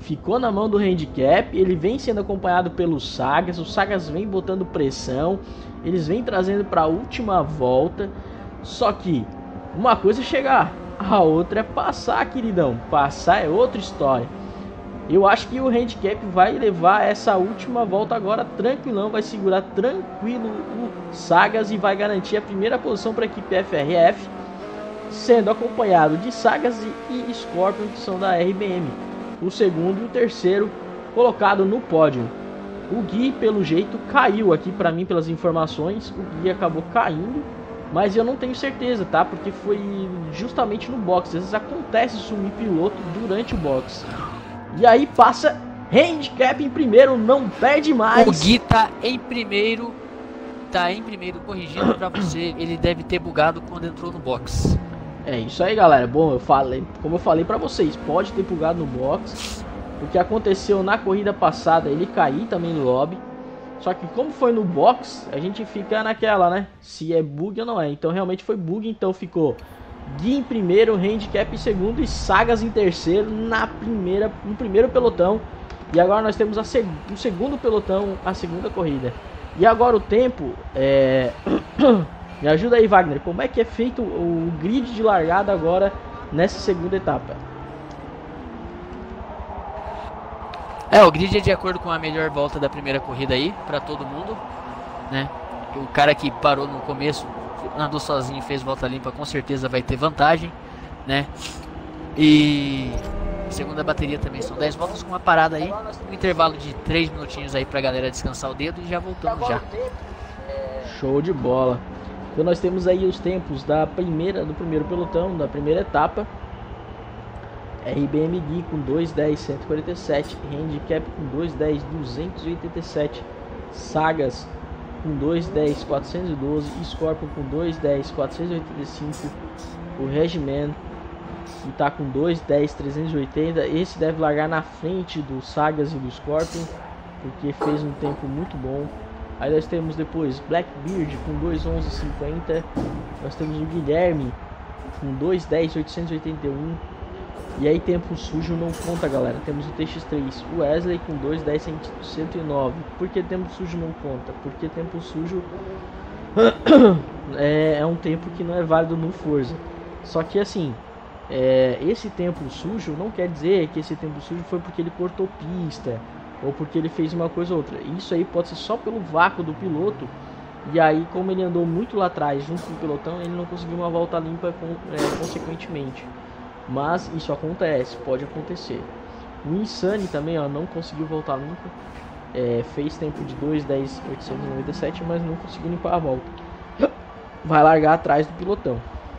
Speaker 1: ficou na mão do handicap, ele vem sendo acompanhado pelos Sagas, os Sagas vem botando pressão, eles vêm trazendo para a última volta, só que uma coisa é chegar, a outra é passar, queridão, passar é outra história. Eu acho que o handicap vai levar essa última volta agora tranquilão, vai segurar tranquilo o Sagas e vai garantir a primeira posição para a equipe F R F, sendo acompanhado de Sagas e, e Scorpion, que são da R B M. O segundo e o terceiro colocado no pódio. O Gui, pelo jeito, caiu aqui para mim pelas informações. O Gui acabou caindo, mas eu não tenho certeza, tá? Porque foi justamente no box. Às vezes acontece sumir piloto durante o box. E aí passa handicap em primeiro, não perde mais.
Speaker 2: O Gui tá em primeiro, tá em primeiro, corrigindo para você. Ele deve ter bugado quando entrou no box.
Speaker 1: É isso aí, galera. Bom, eu falei, como eu falei pra vocês, pode ter bugado no box. O que aconteceu na corrida passada, ele caiu também no lobby. Só que como foi no box, a gente fica naquela, né? Se é bug ou não é. Então realmente foi bug, então ficou Gui em primeiro, handicap em segundo e Sagas em terceiro na primeira, no primeiro pelotão. E agora nós temos a seg o segundo pelotão, a segunda corrida. E agora o tempo é... Me ajuda aí, Wagner, como é que é feito o grid de largada agora nessa segunda etapa?
Speaker 2: É, o grid é de acordo com a melhor volta da primeira corrida aí, pra todo mundo, né? O cara que parou no começo, andou sozinho e fez volta limpa, com certeza vai ter vantagem, né? E segunda bateria também, são dez voltas com uma parada aí, um intervalo de três minutinhos aí pra galera descansar o dedo e já voltamos já.
Speaker 1: Show de bola. Então nós temos aí os tempos da primeira, do primeiro pelotão, da primeira etapa. R B M Gui com dois dez, cento e quarenta e sete, handicap com dois dez, duzentos e oitenta e sete, Sagas com dois dez, quatrocentos e doze, Scorpion com dois dez, quatrocentos e oitenta e cinco, o Regiman que está com dois dez, trezentos e oitenta, esse deve largar na frente do Sagas e do Scorpion, porque fez um tempo muito bom. Aí nós temos depois Blackbeard com dois onze, cinquenta, nós temos o Guilherme com dois dez, oitocentos e oitenta e um, e aí tempo sujo não conta, galera. Temos o T X três, o Wesley com dois dez, cento e nove. Por que tempo sujo não conta? Porque tempo sujo é, é um tempo que não é válido no Forza. Só que assim, é, esse tempo sujo não quer dizer que esse tempo sujo foi porque ele cortou pista ou porque ele fez uma coisa ou outra. Isso aí pode ser só pelo vácuo do piloto. E aí, como ele andou muito lá atrás junto com o pelotão, ele não conseguiu uma volta limpa com, é, consequentemente. Mas isso acontece, pode acontecer. O Insane também, ó, não conseguiu voltar limpa. É, fez tempo de dois dez, oitocentos e noventa e sete, mas não conseguiu limpar a volta. Vai largar atrás do pilotão.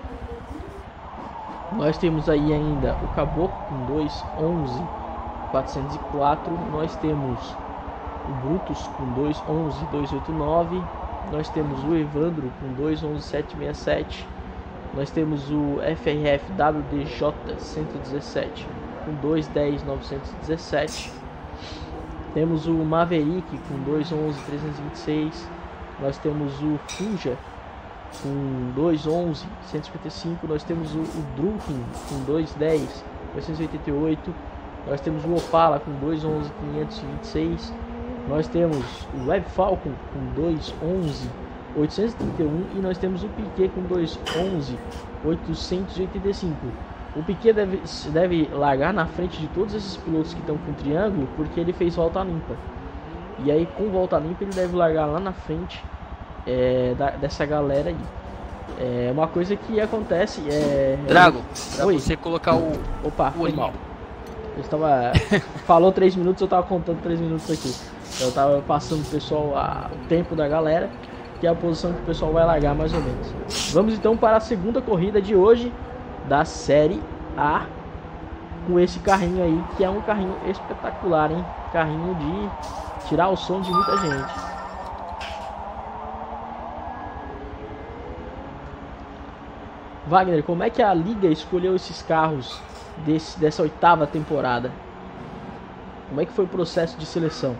Speaker 1: Nós temos aí ainda o Caboclo com dois onze, quatrocentos e quatro. Nós temos o Brutus com dois onze, duzentos e oitenta e nove. Nós temos o Evandro com dois onze, setecentos e sessenta e sete. Nós temos o F R F W D J cento e dezessete com dois dez, novecentos e dezessete. Temos o Maverick com dois onze, trezentos e vinte e seis. Nós temos o Fuja com dois onze, cento e cinquenta e cinco. Nós temos o, o Drukin com dois dez, oitocentos e oitenta e oito. Nós temos o Opala com dois onze, quinhentos e vinte e seis. Nós temos o Web Falcon com dois onze, oitocentos e trinta e um. E nós temos o Piquet com dois onze, oitocentos e oitenta e cinco. O Piquet deve, deve largar na frente de todos esses pilotos que estão com triângulo, porque ele fez volta limpa. E aí com volta limpa ele deve largar lá na frente é, da, dessa galera aí. É uma coisa que acontece é...
Speaker 2: Drago, pra Oi. você colocar o...
Speaker 1: Opa, foi mal. Eu estava... Falou três minutos, eu estava contando três minutos aqui. Eu estava passando o pessoal a, o tempo da galera, que é a posição que o pessoal vai largar mais ou menos. Vamos então para a segunda corrida de hoje da Série A, com esse carrinho aí, que é um carrinho espetacular, hein? Carrinho de tirar o som de muita gente. Wagner, como é que a Liga escolheu esses carros desse, dessa oitava temporada? Como é que foi o processo de seleção?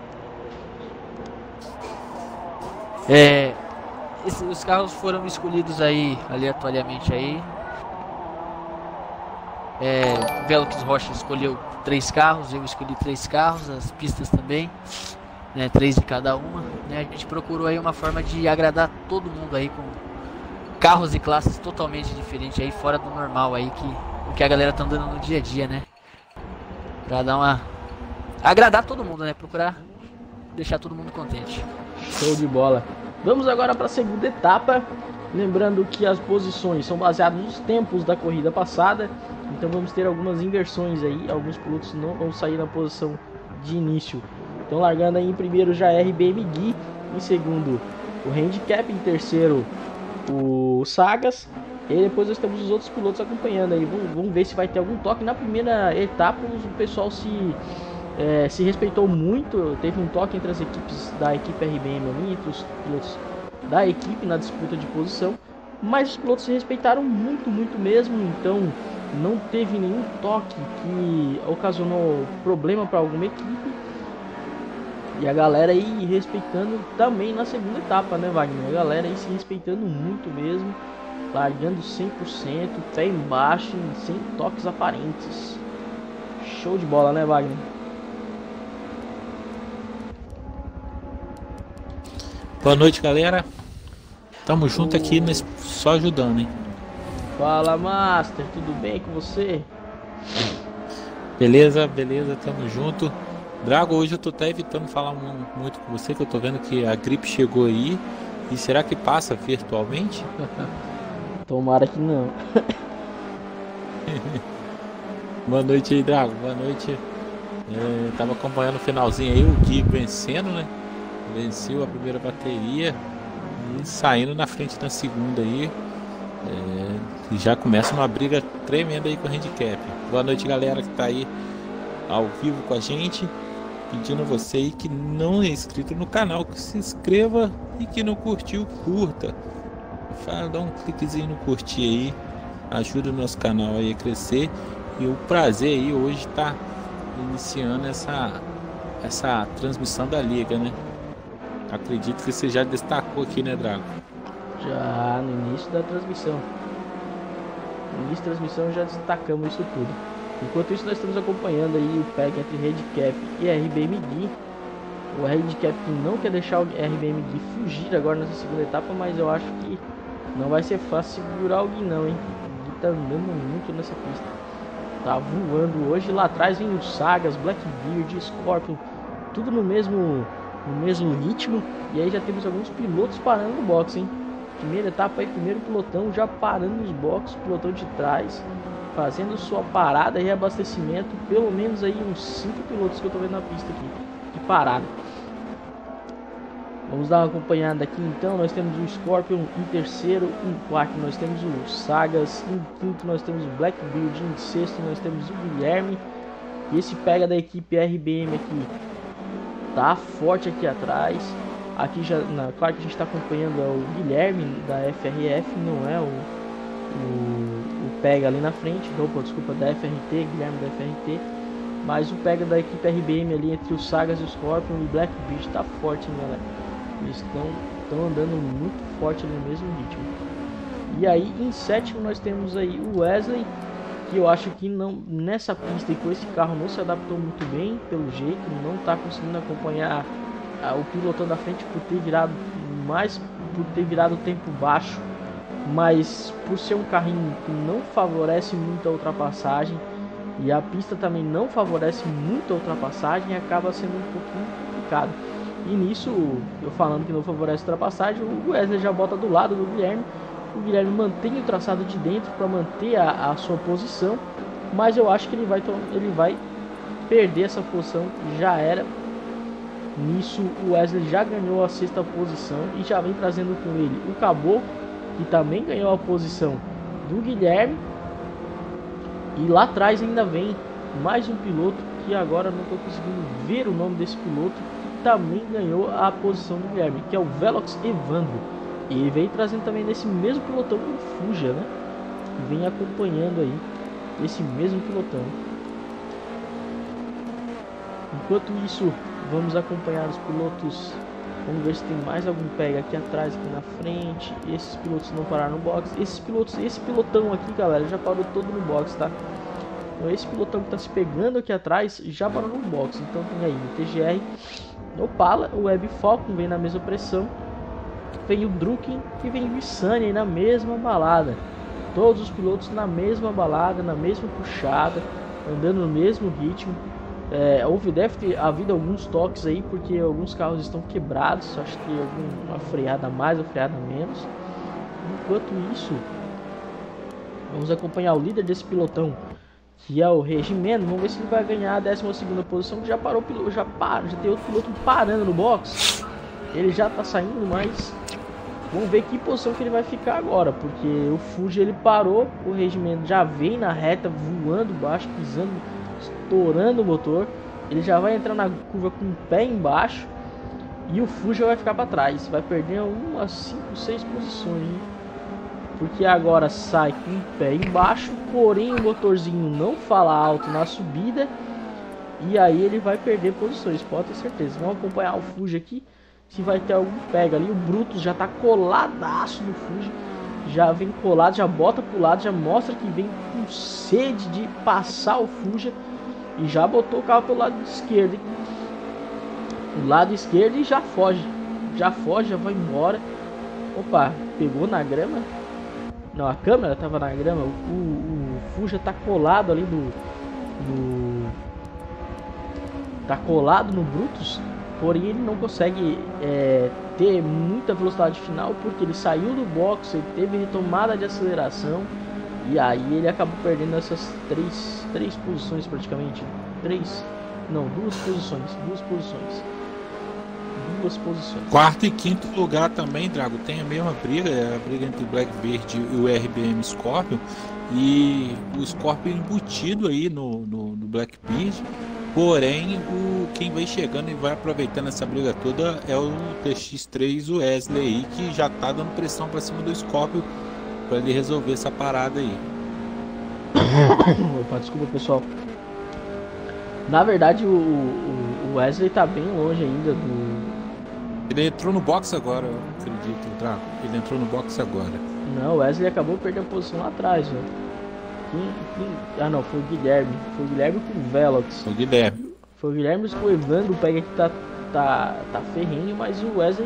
Speaker 2: É, esses, os carros foram escolhidos aí aleatoriamente aí. É, Velox Rocha escolheu três carros, eu escolhi três carros, as pistas também, né, três de cada uma, né, a gente procurou aí uma forma de agradar todo mundo aí com carros e classes totalmente diferentes aí, fora do normal aí, que o que a galera tá andando no dia a dia, né, pra dar uma... agradar todo mundo, né, procurar deixar todo mundo contente.
Speaker 1: Show de bola. Vamos agora para a segunda etapa, lembrando que as posições são baseadas nos tempos da corrida passada. Então vamos ter algumas inversões aí, alguns pilotos não vão sair na posição de início. Então largando aí em primeiro já R B M Gui, em segundo o Handicap, em terceiro o Sagas. E depois nós temos os outros pilotos acompanhando aí. Vamos, vamos ver se vai ter algum toque. Na primeira etapa o pessoal se, é, se respeitou muito, teve um toque entre as equipes da equipe R B M ali, entre os pilotos da equipe na disputa de posição. Mas os pilotos se respeitaram muito, muito mesmo, então não teve nenhum toque que ocasionou problema para alguma equipe. E a galera aí respeitando também na segunda etapa, né, Wagner? A galera aí se respeitando muito mesmo, largando cem por cento, pé embaixo, sem toques aparentes. Show de bola, né, Wagner?
Speaker 3: Boa noite, galera. Tamo junto aqui, nesse... só ajudando, hein?
Speaker 1: Fala, Master, tudo bem com você?
Speaker 3: Beleza, beleza, tamo junto. Drago, hoje eu tô até evitando falar muito com você, que eu tô vendo que a gripe chegou aí. E será que passa virtualmente?
Speaker 1: Tomara que não.
Speaker 3: Boa noite aí, Drago, boa noite. É, tava acompanhando o finalzinho aí, o Gui vencendo, né? Venceu a primeira bateria e saindo na frente na segunda aí. É, e já começa uma briga tremenda aí com o Handicap. Boa noite, galera que tá aí ao vivo com a gente. Pedindo a você aí que não é inscrito no canal, que se inscreva, e que não curtiu, curta. Fala, dá um cliquezinho no curtir aí, ajuda o nosso canal aí a crescer. E o prazer aí hoje tá iniciando essa, essa transmissão da liga, né? Acredito que você já destacou aqui, né, Drago?
Speaker 1: Já no início da transmissão. No início da transmissão já destacamos isso tudo. Enquanto isso nós estamos acompanhando aí o pack entre Handicap e R B M Gui. O Handicap não quer deixar o R B M Gui fugir agora nessa segunda etapa, mas eu acho que não vai ser fácil segurar o Gui não, hein? O Gui tá andando muito nessa pista. Tá voando hoje. Lá atrás vem o Sagas, Blackbeard, Scorpion, tudo no mesmo, no mesmo ritmo. E aí já temos alguns pilotos parando no box, hein? Primeira etapa aí, primeiro pilotão já parando nos boxes, pilotão de trás, fazendo sua parada e reabastecimento. Pelo menos aí uns cinco pilotos que eu tô vendo na pista aqui, de parada. Vamos dar uma acompanhada aqui então. Nós temos o Scorpion em terceiro, em quarto nós temos o Sagas, em quinto nós temos o Blackbeard, em sexto nós temos o Guilherme. E esse pega da equipe R B M aqui tá forte aqui atrás. Aqui já, na, claro que a gente está acompanhando o Guilherme da F R F, não é o, o, o pega ali na frente, não, pô, desculpa, da F R T, Guilherme da F R T. Mas o pega da equipe R B M ali entre os Sagas e o Scorpion e o Blackbeard tá forte, hein, galera. Eles estão andando muito forte ali no mesmo ritmo. E aí em sétimo nós temos aí o Wesley, que eu acho que não, nessa pista e com esse carro não se adaptou muito bem, pelo jeito, não está conseguindo acompanhar a, o pilotão da frente por ter virado mais, por ter virado tempo baixo, mas por ser um carrinho que não favorece muito a ultrapassagem e a pista também não favorece muito a ultrapassagem, acaba sendo um pouquinho complicado. E nisso, eu falando que não favorece a ultrapassagem, o Wesley já bota do lado do Guilherme. O Guilherme mantém o traçado de dentro para manter a, a sua posição, mas eu acho que ele vai, ele vai perder essa posição, já era. Nisso o Wesley já ganhou a sexta posição e já vem trazendo com ele o Caboclo, que também ganhou a posição do Guilherme. E lá atrás ainda vem mais um piloto que agora não estou conseguindo ver o nome desse piloto, que também ganhou a posição do Guilherme, que é o Velox Evandro. E ele vem trazendo também nesse mesmo pilotão com Fuja, né? E vem acompanhando aí esse mesmo pilotão. Enquanto isso, vamos acompanhar os pilotos. Vamos ver se tem mais algum pega aqui atrás, aqui na frente. Esses pilotos não pararam no box. Esses pilotos, esse pilotão aqui, galera, já parou todo no box, tá? Então esse pilotão que está se pegando aqui atrás já parou no box. Então tem aí o T G R, Opala, o Web Falcon vem na mesma pressão. Vem o Drucken e vem o Insane aí na mesma balada. Todos os pilotos na mesma balada, na mesma puxada, andando no mesmo ritmo. É, houve, deve ter havido alguns toques aí, porque alguns carros estão quebrados. Acho que alguma freada a mais ou freada a menos. Enquanto isso, vamos acompanhar o líder desse pilotão, que é o Regimento. Vamos ver se ele vai ganhar a décima segunda posição. Já parou, já para, já tem outro piloto parando no box. Ele já tá saindo, mas vamos ver que posição que ele vai ficar agora, porque o Fuji ele parou, o Regimento já vem na reta voando baixo, pisando, estourando o motor. Ele já vai entrar na curva com o pé embaixo e o Fuji vai ficar para trás, vai perder umas cinco, seis posições, hein? Porque agora sai com o pé embaixo, porém o motorzinho não fala alto na subida e aí ele vai perder posições, pode ter certeza. Vamos acompanhar o Fuji aqui, se vai ter algum pega ali. O Brutus já tá coladaço no Fuji, já vem colado, já bota pro lado, já mostra que vem com sede de passar o Fuji e já botou o carro pelo lado esquerdo, hein? O lado esquerdo e já foge, já foge, já vai embora. Opa, pegou na grama. Não, a câmera tava na grama. O, o, o Fuji tá colado ali do, do tá colado no Brutus. Porém ele não consegue é, ter muita velocidade final, porque ele saiu do box, ele teve retomada de aceleração e aí ele acabou perdendo essas três, três posições praticamente. Três, não, duas posições, duas posições. Duas posições.
Speaker 3: Quarto e quinto lugar também, Drago, tem a mesma briga, é a briga entre o Blackbird e o R B M Scorpion. E o Scorpion embutido aí no, no, no Blackbird. Porém, o, quem vai chegando e vai aproveitando essa briga toda é o T X três, o Wesley aí, que já tá dando pressão para cima do Scorpio para ele resolver essa parada aí.
Speaker 1: Opa, desculpa pessoal. Na verdade o, o, o Wesley tá bem longe ainda do...
Speaker 3: Ele entrou no box agora, eu acredito, Draco. Ele entrou no box agora.
Speaker 1: Não, o Wesley acabou perdendo a posição lá atrás, velho. Quem, quem... Ah não, foi o Guilherme. Foi o Guilherme com o Velox.
Speaker 3: Foi o Guilherme.
Speaker 1: Foi o Guilherme com o Evandro. O pega aqui tá, tá, tá ferrenho, mas o Wesley.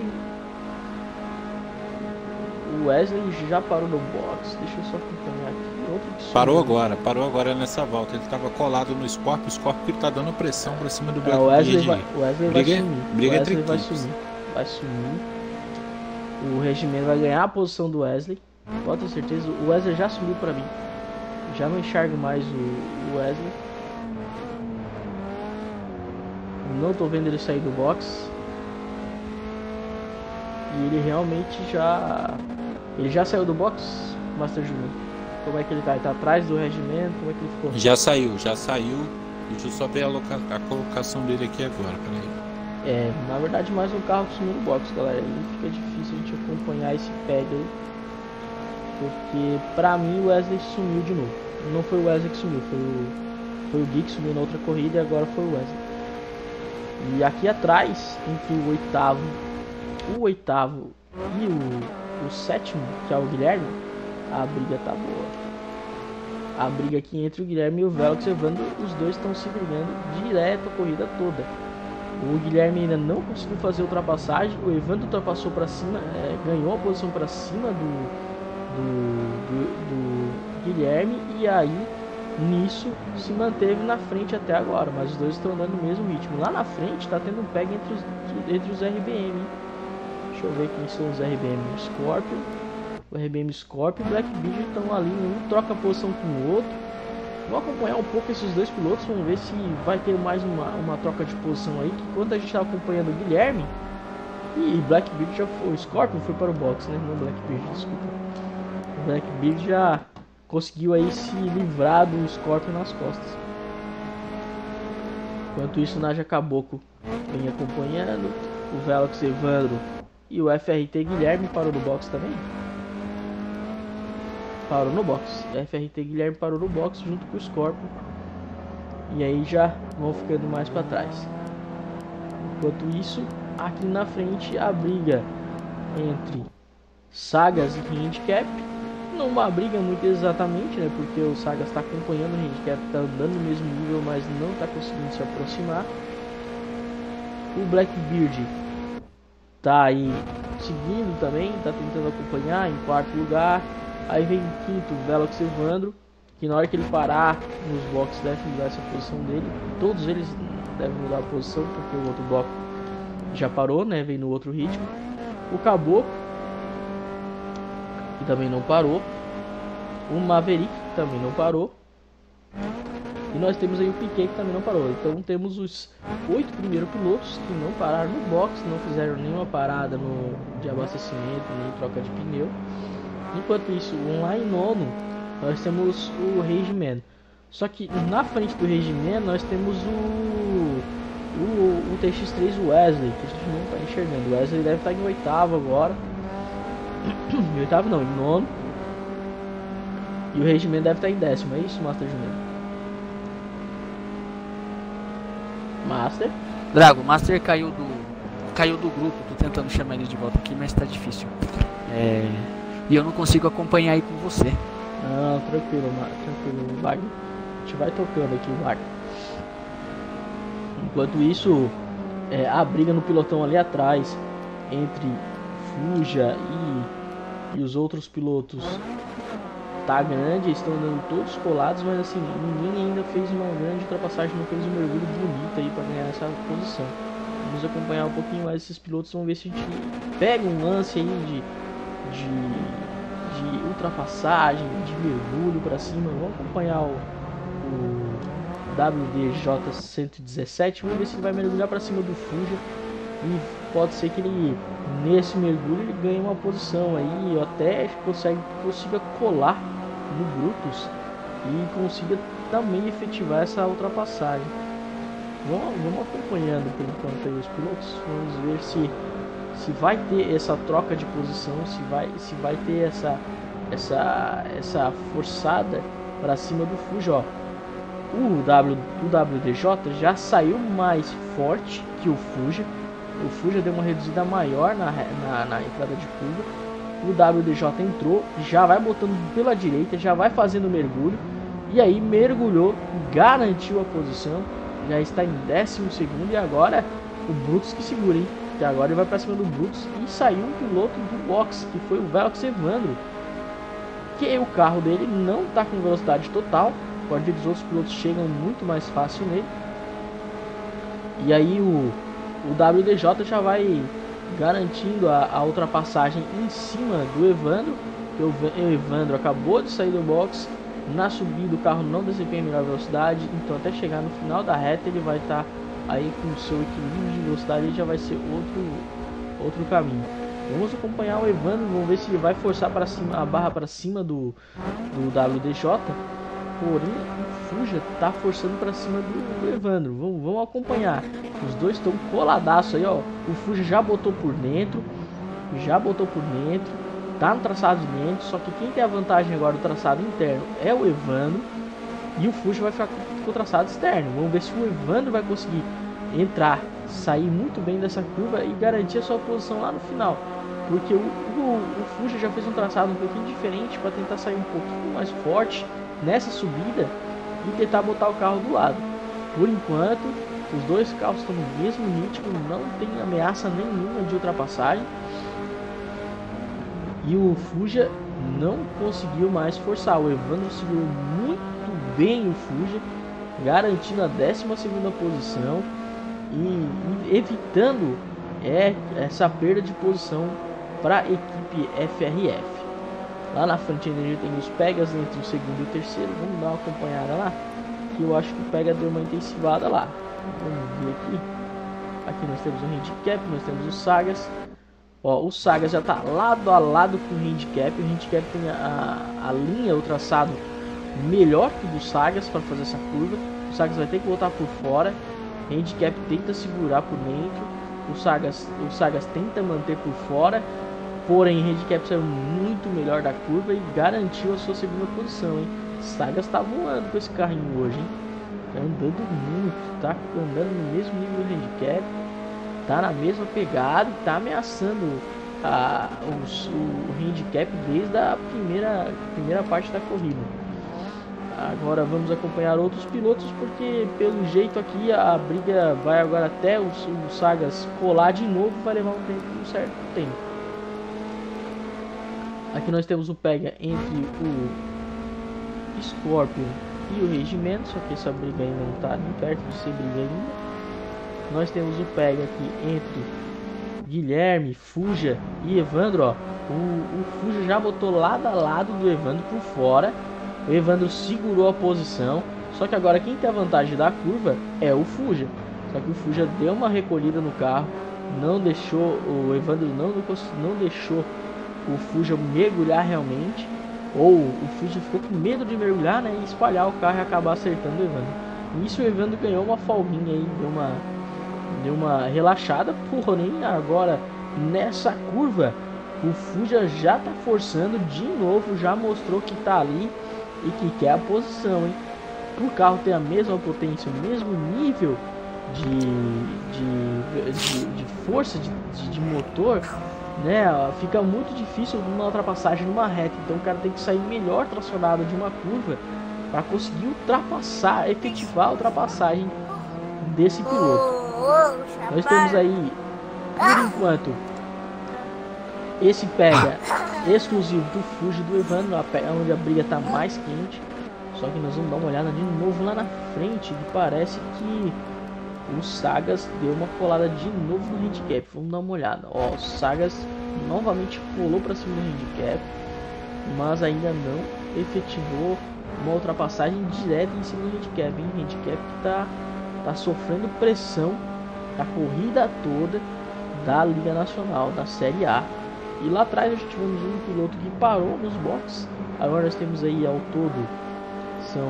Speaker 1: O Wesley já parou no box. Deixa eu só acompanhar aqui. Outro que
Speaker 3: parou agora, parou agora nessa volta. Ele tava colado no Scorpio. O Scorpio tá dando pressão pra cima do Black.
Speaker 1: É, o Wesley vai, o Wesley
Speaker 3: briga,
Speaker 1: vai sumir.
Speaker 3: Briga
Speaker 1: o Wesley
Speaker 3: entre
Speaker 1: vai sumir. Vai sumir. O Regimento vai ganhar a posição do Wesley. Pode ter certeza. O Wesley já sumiu pra mim. Já não enxergo mais o Wesley. Não tô vendo ele sair do box. E ele realmente já... Ele já saiu do box, Master Júnior? Como é que ele tá? Ele tá atrás do Regimento? Como é que ele ficou?
Speaker 3: Já saiu, já saiu. Deixa eu só ver a, loca... a colocação dele aqui agora, peraí.
Speaker 1: É, na verdade mais um carro que sumiu no box, galera. Aí fica difícil a gente acompanhar esse peg aí. Porque pra mim o Wesley sumiu de novo. Não foi o Wesley que sumiu, foi o, foi o Gui que sumiu na outra corrida e agora foi o Wesley. E aqui atrás, entre o oitavo, o oitavo e o, o sétimo, que é o Guilherme, a briga tá boa. A briga aqui entre o Guilherme e o Velox Evandro, os dois estão se brigando direto a corrida toda. O Guilherme ainda não conseguiu fazer ultrapassagem, o Evandro ultrapassou para cima, é, ganhou a posição para cima do Do, do, do Guilherme e aí nisso se manteve na frente até agora, mas os dois estão andando no mesmo ritmo. Lá na frente tá tendo um peg entre os, entre os R B M, hein? Deixa eu ver quem são os R B M. O Scorpion, o R B M Scorpion e o Blackbird estão ali, um troca a posição com o outro. Vou acompanhar um pouco esses dois pilotos, vamos ver se vai ter mais uma, uma troca de posição aí, que enquanto a gente tá acompanhando o Guilherme e Blackbird já foi, o Scorpion foi para o box, né? Não Blackbird, desculpa. O Blackbird já conseguiu aí se livrar do Scorpion nas costas. Enquanto isso, o Naja Caboclo vem acompanhando. O Velox Evandro e o F R T Guilherme parou no box também. Parou no box. O F R T Guilherme parou no box junto com o Scorpion. E aí já vão ficando mais para trás. Enquanto isso, aqui na frente a briga entre Sagas e Handicap. Não uma briga muito exatamente, né? Porque o Sagas está acompanhando o handicap, está andando no mesmo nível, mas não está conseguindo se aproximar. O Blackbeard tá aí seguindo também, tá tentando acompanhar em quarto lugar. Aí vem em quinto o Velox Evandro, que na hora que ele parar nos boxes deve mudar essa posição dele. Todos eles devem mudar a posição, porque o outro bloco já parou, né? Vem no outro ritmo. O Caboclo, que também não parou. O Maverick, que também não parou. E nós temos aí o Piquet, que também não parou. Então temos os oito primeiros pilotos que não pararam no box, não fizeram nenhuma parada no, de abastecimento, nem troca de pneu. Enquanto isso, lá em nono, nós temos o Regiman. Só que na frente do Regiman nós temos o, o, o T X três Wesley, que a gente não está enxergando. O Wesley deve estar em oitavo agora. Em oitavo não, em nono. E o Regiman deve estar em décimo, é isso, Master Júnior? Master?
Speaker 2: Drago, o Master caiu do caiu do grupo, tô tentando chamar ele de volta aqui, mas tá difícil. É... E eu não consigo acompanhar aí com você.
Speaker 1: Não, tranquilo, tranquilo, Wagner. A gente vai tocando aqui, Wagner. Enquanto isso, é, a briga no pilotão ali atrás entre Fuja e, e os outros pilotos tá grande, estão andando todos colados, mas assim, ninguém ainda fez uma grande ultrapassagem, não fez um mergulho bonito aí para ganhar essa posição. Vamos acompanhar um pouquinho mais esses pilotos, vamos ver se a gente pega um lance aí de, de, de ultrapassagem, de mergulho para cima. Vamos acompanhar o, o W D J cento e dezessete, vamos ver se ele vai mergulhar para cima do Fuja. E pode ser que ele, nesse mergulho, ele ganhe uma posição aí, ou até consegue, consiga colar no Brutus e consiga também efetivar essa ultrapassagem. Vamos, vamos acompanhando por enquanto aí os pilotos, vamos ver se, se vai ter essa troca de posição, se vai, se vai ter essa, essa, essa forçada para cima do Fuja. Ó. O, w, o W D J já saiu mais forte que o Fuja. O Fuja deu uma reduzida maior na, na, na entrada de curva. O W D J entrou, já vai botando pela direita, já vai fazendo mergulho. E aí mergulhou, garantiu a posição. Já está em décimo segundo. E agora o Brutus que segura, hein? Que agora ele vai para cima do Brutus. E saiu um piloto do box, que foi o Velox Evandro. Que o carro dele não está com velocidade total. Pode ver que os outros pilotos chegam muito mais fácil nele. E aí o... O W D J já vai garantindo a, a ultrapassagem em cima do Evandro. O Evandro acabou de sair do box. Na subida o carro não desempenha a melhor velocidade. Então até chegar no final da reta ele vai estar tá aí com o seu equilíbrio de velocidade. E já vai ser outro, outro caminho. Vamos acompanhar o Evandro. Vamos ver se ele vai forçar para cima, a barra para cima do, do W D J. Porém, o Fuja tá forçando para cima do, do Evandro. Vamos, vamos acompanhar. Os dois estão coladaço aí, ó. O Fuja já botou por dentro. Já botou por dentro. Tá no traçado de dentro. Só que quem tem a vantagem agora do traçado interno é o Evandro. E o Fuja vai ficar com o traçado externo. Vamos ver se o Evandro vai conseguir entrar, sair muito bem dessa curva e garantir a sua posição lá no final. Porque o, o, o Fuja já fez um traçado um pouquinho diferente para tentar sair um pouquinho mais forte nessa subida e tentar botar o carro do lado. Por enquanto, os dois carros estão no mesmo ritmo, não tem ameaça nenhuma de ultrapassagem. E o Fuja não conseguiu mais forçar. O Evandro segurou muito bem o Fuja, garantindo a décima segunda posição e, e evitando é, essa perda de posição para a equipe F R F. Lá na frente ainda a gente tem os Pegas entre o segundo e o terceiro. Vamos dar uma acompanhada lá, que eu acho que o Pega deu uma intensivada lá. Vamos ver aqui. Aqui nós temos o Handicap, nós temos os Sagas. Ó, o Sagas já está lado a lado com o Handicap. O Handicap tem a, a linha, o traçado melhor que o do Sagas para fazer essa curva. O Sagas vai ter que voltar por fora. O Handicap tenta segurar por dentro. O Sagas, o Sagas tenta manter por fora. Porém, o Handicap saiu muito melhor da curva e garantiu a sua segunda posição, hein? Sagas tá voando com esse carrinho hoje, hein? Tá andando muito, tá andando no mesmo nível do Handicap, tá na mesma pegada e tá ameaçando a, o, o handicap desde a primeira, primeira parte da corrida. Agora vamos acompanhar outros pilotos, porque pelo jeito aqui a briga vai agora até o, o Sagas colar de novo, vai levar um tempo, um certo tempo. Aqui nós temos o pega entre o Scorpion e o Regimento, só que essa briga ainda não está nem perto de ser briga ainda. Nós temos o pega aqui entre Guilherme, Fuja e Evandro, ó. O, o Fuja já botou lado a lado do Evandro por fora. O Evandro segurou a posição, só que agora quem tem a vantagem da curva é o Fuja. Só que o Fuja deu uma recolhida no carro, não deixou, o Evandro não, não deixou o Fuja mergulhar realmente, ou o Fuja ficou com medo de mergulhar, né, e espalhar o carro e acabar acertando o Evandro. Nisso o Evandro ganhou uma folguinha aí, deu uma, deu uma relaxada, porém agora nessa curva o Fuja já tá forçando de novo, já mostrou que tá ali e que quer a posição, hein? Para o carro ter a mesma potência, o mesmo nível de, de, de, de força de, de, de motor, né? Fica muito difícil numa ultrapassagem numa reta. Então o cara tem que sair melhor tracionado de uma curva para conseguir ultrapassar, efetivar a ultrapassagem desse piloto. Nós temos aí, por enquanto, esse pega exclusivo do Fuji do Evandro, onde a briga está mais quente. Só que nós vamos dar uma olhada de novo lá na frente, que parece que o Sagas deu uma colada de novo no handicap. Vamos dar uma olhada. Ó, o Sagas novamente colou para cima do handicap, mas ainda não efetivou uma ultrapassagem direta em cima do handicap. Hein? Handicap que está tá sofrendo pressão da corrida toda da Liga Nacional, da Série A. E lá atrás nós tivemos um piloto que parou nos boxes. Agora nós temos aí ao todo, são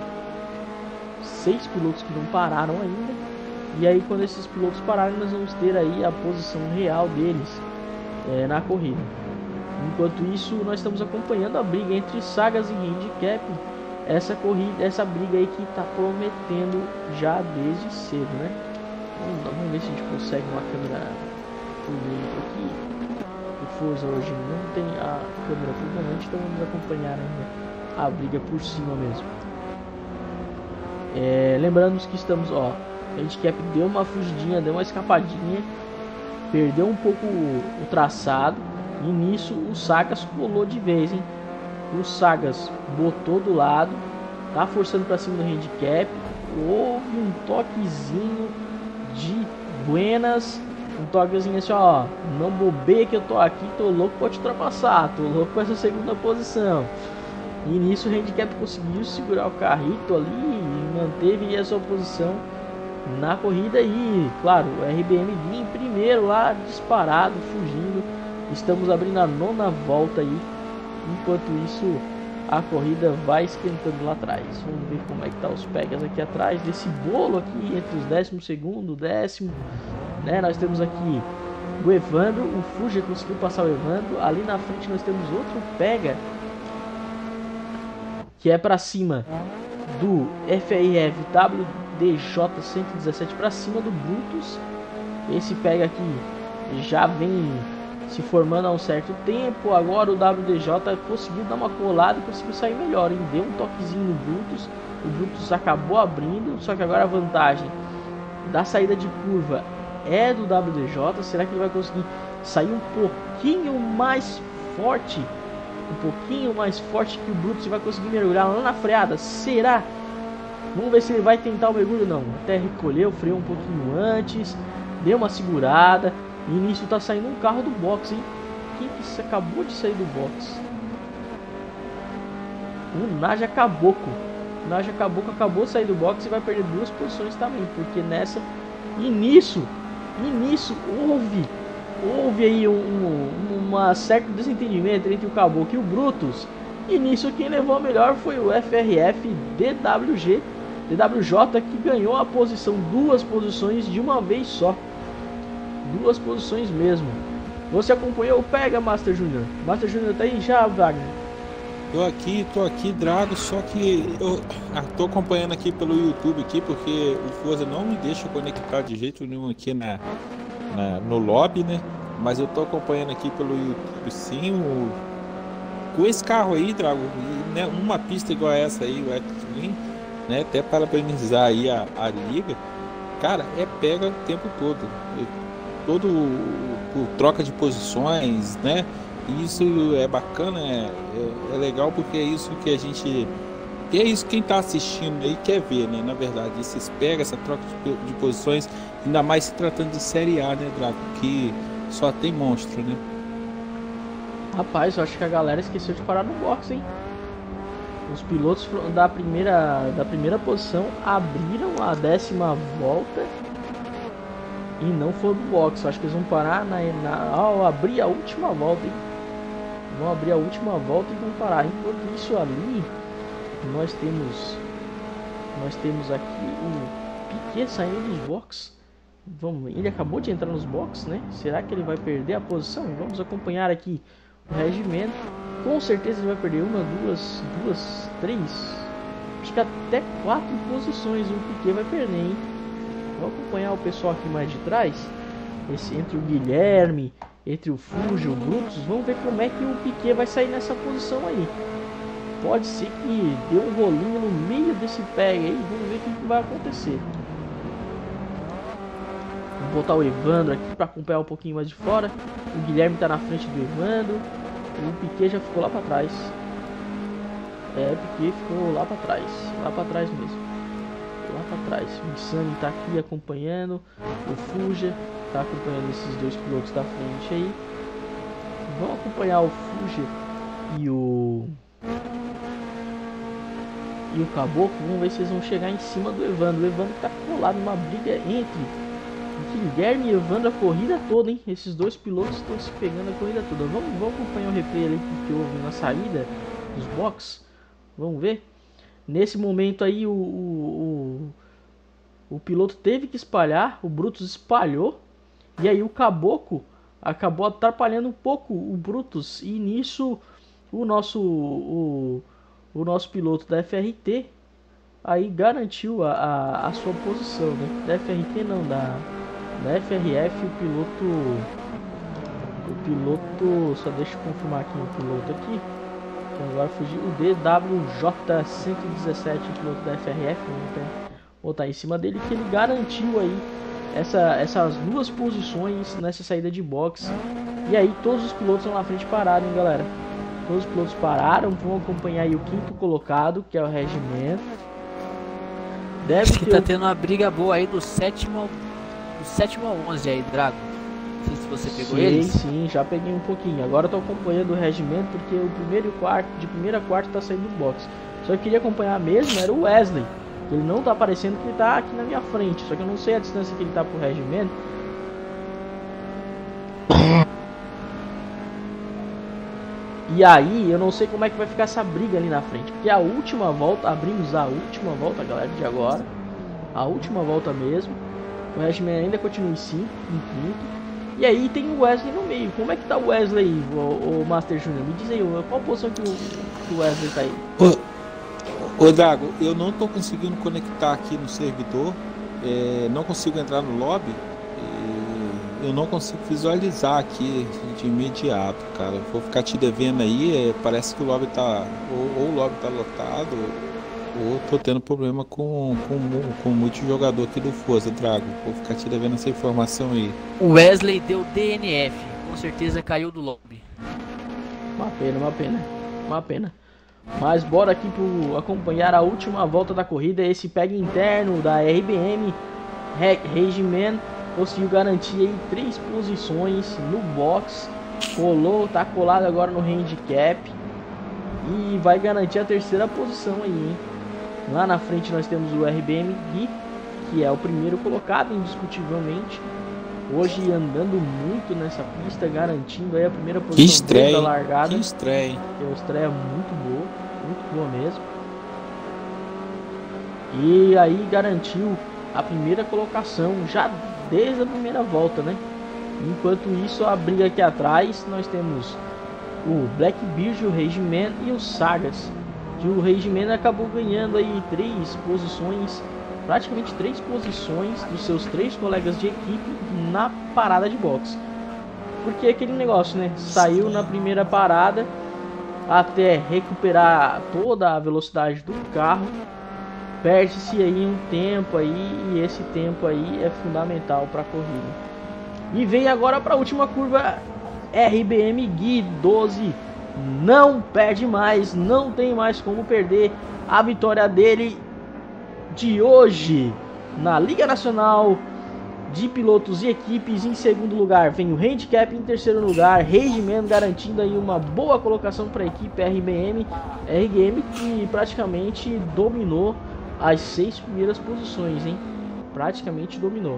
Speaker 1: seis pilotos que não pararam ainda. E aí quando esses pilotos pararem, nós vamos ter aí a posição real deles é, na corrida. Enquanto isso, nós estamos acompanhando a briga entre Sagas e Handicap. Essa corrida, essa briga aí que está prometendo já desde cedo, né? Vamos, vamos ver se a gente consegue uma câmera por dentro aqui. O Forza hoje não tem a câmera por volante, então vamos acompanhar ainda a briga por cima mesmo. É, lembrando que estamos, ó, a Handicap deu uma fugidinha, deu uma escapadinha, perdeu um pouco o, o traçado, e nisso o Sagas colou de vez, hein? O Sagas botou do lado, tá forçando para cima do Handicap, houve um toquezinho de buenas, um toquezinho assim, ó, não bobeia que eu tô aqui, tô louco pra te ultrapassar, tô louco com essa segunda posição. E nisso o Handicap conseguiu segurar o carrito ali e manteve a sua posição na corrida. E claro, o R B M vinha em primeiro lá, disparado, fugindo. Estamos abrindo a nona volta aí. Enquanto isso, a corrida vai esquentando lá atrás. Vamos ver como é que tá os pegas aqui atrás desse bolo aqui entre os décimo segundo, décimo, né? Nós temos aqui o Evandro, o Fuji conseguiu passar o Evandro. Ali na frente nós temos outro pega que é para cima do F R F W D J cento e dezessete, para cima do Brutus. Esse pega aqui já vem se formando há um certo tempo. Agora o W D J conseguiu dar uma colada e conseguiu sair melhor, hein? Deu um toquezinho no Brutus, o Brutus acabou abrindo, só que agora a vantagem da saída de curva é do W D J. Será que ele vai conseguir sair um pouquinho mais forte? Um pouquinho mais forte que o Brutus, vai conseguir mergulhar lá na freada? Será? Vamos ver se ele vai tentar o mergulho. Não, até recolheu, freou um pouquinho antes, deu uma segurada. E nisso tá saindo um carro do box, hein? Quem que acabou de sair do box? O Naja Caboclo. O Naja Caboclo acabou de sair do box e vai perder duas posições também, porque nessa e nisso, e nisso houve houve aí um, um uma certo desentendimento entre o Caboclo e o Brutus. E nisso quem levou a melhor foi o F R F D W G D W J, que ganhou a posição, duas posições de uma vez só. Duas posições mesmo. Você acompanhou o Pega, Master Júnior? Master Júnior tá aí já, Wagner?
Speaker 3: Tô aqui, tô aqui, Drago, só que eu ah, tô acompanhando aqui pelo YouTube aqui, porque o Forza não me deixa conectar de jeito nenhum aqui na, na, no lobby, né? mas eu tô acompanhando aqui pelo YouTube, sim, o... com esse carro aí, Drago, e, né, uma pista igual a essa aí, o X-Wing, né, até parabenizar aí a, a liga, cara, é pega o tempo todo, todo por troca de posições, né, e isso é bacana, é, é, é legal porque é isso que a gente, é isso que quem tá assistindo aí quer ver, né, na verdade, esses pega essa troca de, de posições, ainda mais se tratando de Série A, né, Drago, que só tem monstro, né.
Speaker 1: Rapaz, eu acho que a galera esqueceu de parar no box, hein? Os pilotos da primeira, da primeira posição abriram a décima volta e não foram no box. Eu acho que eles vão parar na, na, ao abrir a última volta, hein? Vão abrir a última volta e vão parar. Enquanto isso ali, nós temos, nós temos aqui o Piquet saindo dos box. Vamos, ele acabou de entrar nos box, né? Será que ele vai perder a posição? Vamos acompanhar aqui o regimento. Com certeza ele vai perder uma, duas, duas, três, acho que até quatro posições o Piquet vai perder, hein? Vou acompanhar o pessoal aqui mais de trás, esse, entre o Guilherme, entre o Fuji, o Brutus. Vamos ver como é que o Piquet vai sair nessa posição aí. Pode ser que dê um rolinho no meio desse pega aí, vamos ver o que, que vai acontecer. Vou botar o Evandro aqui para acompanhar um pouquinho mais de fora. O Guilherme está na frente do Evandro. O Piquet já ficou lá para trás. É, o Piquet ficou lá para trás. Lá para trás mesmo. Lá para trás. O Missani está aqui acompanhando. O Fuja está acompanhando esses dois pilotos da frente aí. Vamos acompanhar o Fuja e o... E o Caboclo. Vamos ver se eles vão chegar em cima do Evandro. O Evandro está colado numa briga entre Guilherme e Evandro a corrida toda, hein? Esses dois pilotos estão se pegando a corrida toda. Vamos, vamos acompanhar o replay ali que houve na saída dos boxes. Vamos ver. Nesse momento aí o, o, o, o piloto teve que espalhar. O Brutus espalhou. E aí o Caboclo acabou atrapalhando um pouco o Brutus. E nisso o nosso, o, o nosso piloto da F R T aí garantiu a, a, a sua posição, né? Da F R T não, da... Na F R F o piloto, o piloto, só deixa eu confirmar aqui o piloto aqui, que agora fugiu, o D W J cento e dezessete, o piloto da F R F, vamos botar em cima dele, que ele garantiu aí essa, essas duas posições nessa saída de boxe. E aí todos os pilotos lá na frente pararam, hein, galera, todos os pilotos pararam, vão acompanhar aí o quinto colocado, que é o Regimento. Deve
Speaker 2: Acho que
Speaker 1: ter
Speaker 2: tá
Speaker 1: o...
Speaker 2: tendo uma briga boa aí do sétimo ao do sétimo ao onze aí, Drago. Não sei se você pegou
Speaker 1: sim,
Speaker 2: eles.
Speaker 1: Sim, já peguei um pouquinho. Agora eu tô acompanhando o regimento porque o primeiro e o quarto, de primeira a quarta tá saindo do box. Só que eu queria acompanhar mesmo era o Wesley. Ele não tá aparecendo que ele tá aqui na minha frente. Só que eu não sei a distância que ele tá pro regimento. E aí, eu não sei como é que vai ficar essa briga ali na frente. Porque a última volta, abrimos a última volta, galera, de agora. A última volta mesmo. O regimento ainda continua em cinco, em quinto. E aí tem o Wesley no meio. Como é que tá o Wesley aí, o, o Master Júnior? Me diz aí, qual posição que o, que o Wesley tá aí?
Speaker 3: Ô, ô Dago, eu não tô conseguindo conectar aqui no servidor. É, não consigo entrar no lobby. É, eu não consigo visualizar aqui de imediato, cara. Vou ficar te devendo aí. É, parece que o lobby tá... Ou, ou o lobby tá lotado... Ou tô tendo problema com, com, com o multijogador aqui do Forza, Drago. Vou ficar te devendo essa informação aí.
Speaker 2: O Wesley deu D N F. Com certeza caiu do lobby.
Speaker 1: Uma pena, uma pena. Uma pena. Mas bora aqui pro acompanhar a última volta da corrida. Esse pega interno da R B M. Regiment conseguiu garantir aí três posições no box. Colou, tá colado agora no handicap. E vai garantir a terceira posição aí, hein? Lá na frente nós temos o R B M Gui, que é o primeiro colocado indiscutivelmente. Hoje andando muito nessa pista, garantindo aí a primeira posição
Speaker 3: estreia,
Speaker 1: desde a largada.
Speaker 3: Que estreia, hein?
Speaker 1: Que é uma estreia muito boa, muito boa mesmo. E aí garantiu a primeira colocação já desde a primeira volta, né? Enquanto isso, a briga aqui atrás, nós temos o Blackbeard, o Regiment e o Sagas. Que o Regiment acabou ganhando aí três posições, praticamente três posições dos seus três colegas de equipe na parada de boxe. porque é aquele negócio, né? Saiu na primeira parada, até recuperar toda a velocidade do carro, perde-se aí um tempo aí, e esse tempo aí é fundamental para a corrida. E vem agora para a última curva, R B M Gui doze, não perde mais, não tem mais como perder. A vitória dele de hoje na Liga Nacional de Pilotos e Equipes. Em segundo lugar vem o Handicap, em terceiro lugar Regiman, garantindo aí uma boa colocação para a equipe R B M. R B M que praticamente dominou as seis primeiras posições, hein? Praticamente dominou.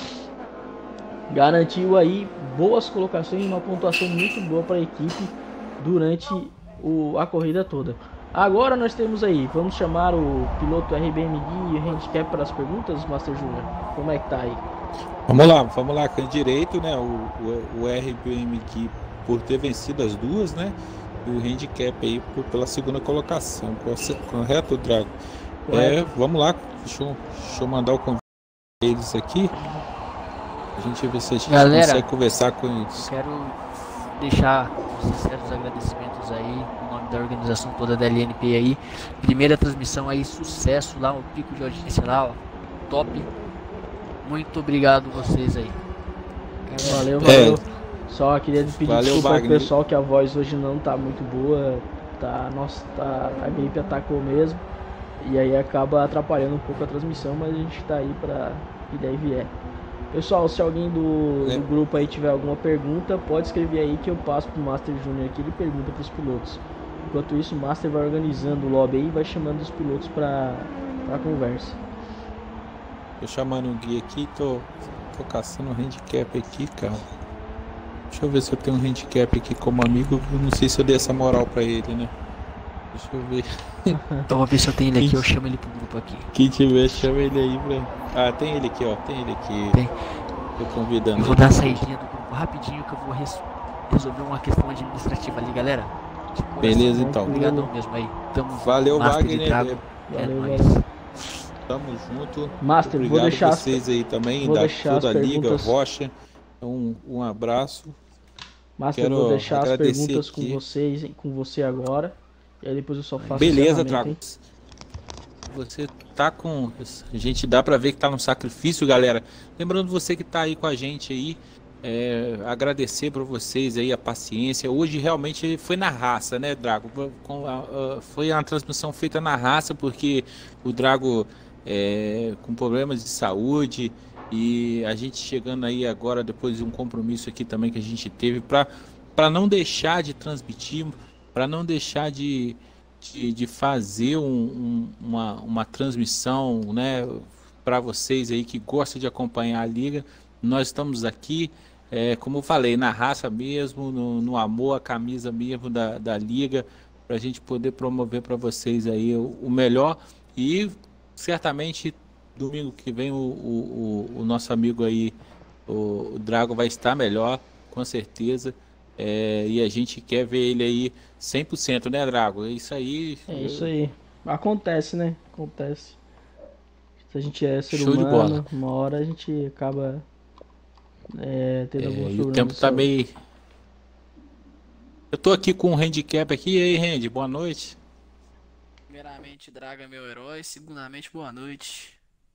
Speaker 1: Garantiu aí boas colocações, uma pontuação muito boa para a equipe durante o, a corrida toda. Agora nós temos aí, vamos chamar o piloto R B M Gui e o Handicap para as perguntas, Master Júnior. Como é que tá aí?
Speaker 3: Vamos lá, vamos lá, com direito, né? O, o, o R B M Gui por ter vencido as duas, né? E o Handicap aí por, pela segunda colocação. Correto, Drago? É, vamos lá, deixa eu, deixa eu mandar o convite para eles aqui. A gente ver se a gente
Speaker 2: Galera,
Speaker 3: consegue conversar com eles.
Speaker 2: Quero deixar sinceros agradecimentos aí em nome da organização toda da L N P aí. Primeira transmissão aí, sucesso lá, o pico de audiência lá, ó, top. Muito obrigado vocês aí.
Speaker 1: Valeu, valeu.
Speaker 3: É.
Speaker 1: Só queria pedir
Speaker 3: Valeu,
Speaker 1: desculpa
Speaker 3: Wagner.
Speaker 1: pro pessoal que a voz hoje não tá muito boa. Tá, nossa, tá, a gripe atacou mesmo. E aí acaba atrapalhando um pouco a transmissão, mas a gente tá aí pra que daí vier. Pessoal, se alguém do,
Speaker 3: É.
Speaker 1: do grupo aí tiver alguma pergunta, pode escrever aí que eu passo pro Master Júnior aqui, ele pergunta pros pilotos. Enquanto isso, o Master vai organizando o lobby aí e vai chamando os pilotos pra, pra conversa.
Speaker 3: Tô chamando o Gui aqui, tô, tô caçando um handicap aqui, cara. Deixa eu ver se eu tenho um handicap aqui como amigo. Eu não sei se eu dei essa moral pra ele, né? Deixa eu ver.
Speaker 2: Então vou ver se eu tenho ele aqui, eu chamo ele pro grupo aqui.
Speaker 3: Quem tiver, chama ele aí pra... Ah, tem ele aqui, ó. Tem ele aqui.
Speaker 2: Tem.
Speaker 3: Tô convidando
Speaker 2: Eu vou
Speaker 3: ele.
Speaker 2: dar a saidinha do grupo rapidinho que eu vou res- resolver uma questão administrativa ali, galera. De coração,
Speaker 3: Beleza, então.
Speaker 2: Obrigadão mesmo aí. Tamo
Speaker 3: Valeu,
Speaker 2: Master e
Speaker 3: Wagner.
Speaker 2: Drago. É
Speaker 1: Valeu,
Speaker 2: nóis.
Speaker 1: valeu.
Speaker 3: Tamo junto.
Speaker 1: Master,
Speaker 3: Obrigado
Speaker 1: vou deixar as,
Speaker 3: vocês aí também,
Speaker 1: vou
Speaker 3: da
Speaker 1: deixar
Speaker 3: toda a
Speaker 1: as
Speaker 3: Liga,
Speaker 1: perguntas-
Speaker 3: Rocha. Um, um abraço.
Speaker 1: Master,
Speaker 3: Quero
Speaker 1: vou deixar as
Speaker 3: agradecer
Speaker 1: perguntas com
Speaker 3: aqui.
Speaker 1: vocês, com você agora. E aí depois eu só faço o
Speaker 3: Beleza,
Speaker 1: encerramento,
Speaker 3: Drago.
Speaker 1: hein?
Speaker 3: Você tá com... A gente dá pra ver que tá num sacrifício, galera. Lembrando você que tá aí com a gente aí. É, agradecer para vocês aí a paciência. Hoje realmente foi na raça, né, Drago? Com a- a- foi uma transmissão feita na raça, porque o Drago é, com problemas de saúde e a gente chegando aí agora depois de um compromisso aqui também que a gente teve para para não deixar de transmitir, para não deixar de, de, de fazer um- um- uma, uma transmissão, né, para vocês aí que gostam de acompanhar a liga. Nós estamos aqui. É, como eu falei, na raça mesmo, no, no amor, a camisa mesmo da, da liga, para a gente poder promover para vocês aí o, o melhor. E certamente domingo que vem o, o, o, o nosso amigo aí, o, o Drago, vai estar melhor, com certeza. É, e a gente quer ver ele aí cem por cento, né, Drago? É isso aí.
Speaker 1: É isso aí. Acontece, né? Acontece. Se a gente é ser
Speaker 3: Show de
Speaker 1: humano,
Speaker 3: bola.
Speaker 1: uma hora a gente acaba é, tendo
Speaker 3: É,
Speaker 1: alguns
Speaker 3: e
Speaker 1: problemas
Speaker 3: o tempo
Speaker 1: de
Speaker 3: tá
Speaker 1: saúde.
Speaker 3: meio. Eu tô aqui com um handicap aqui. E aí, Randy, boa noite.
Speaker 2: Primeiramente, Draga, meu herói. Segundamente, boa noite.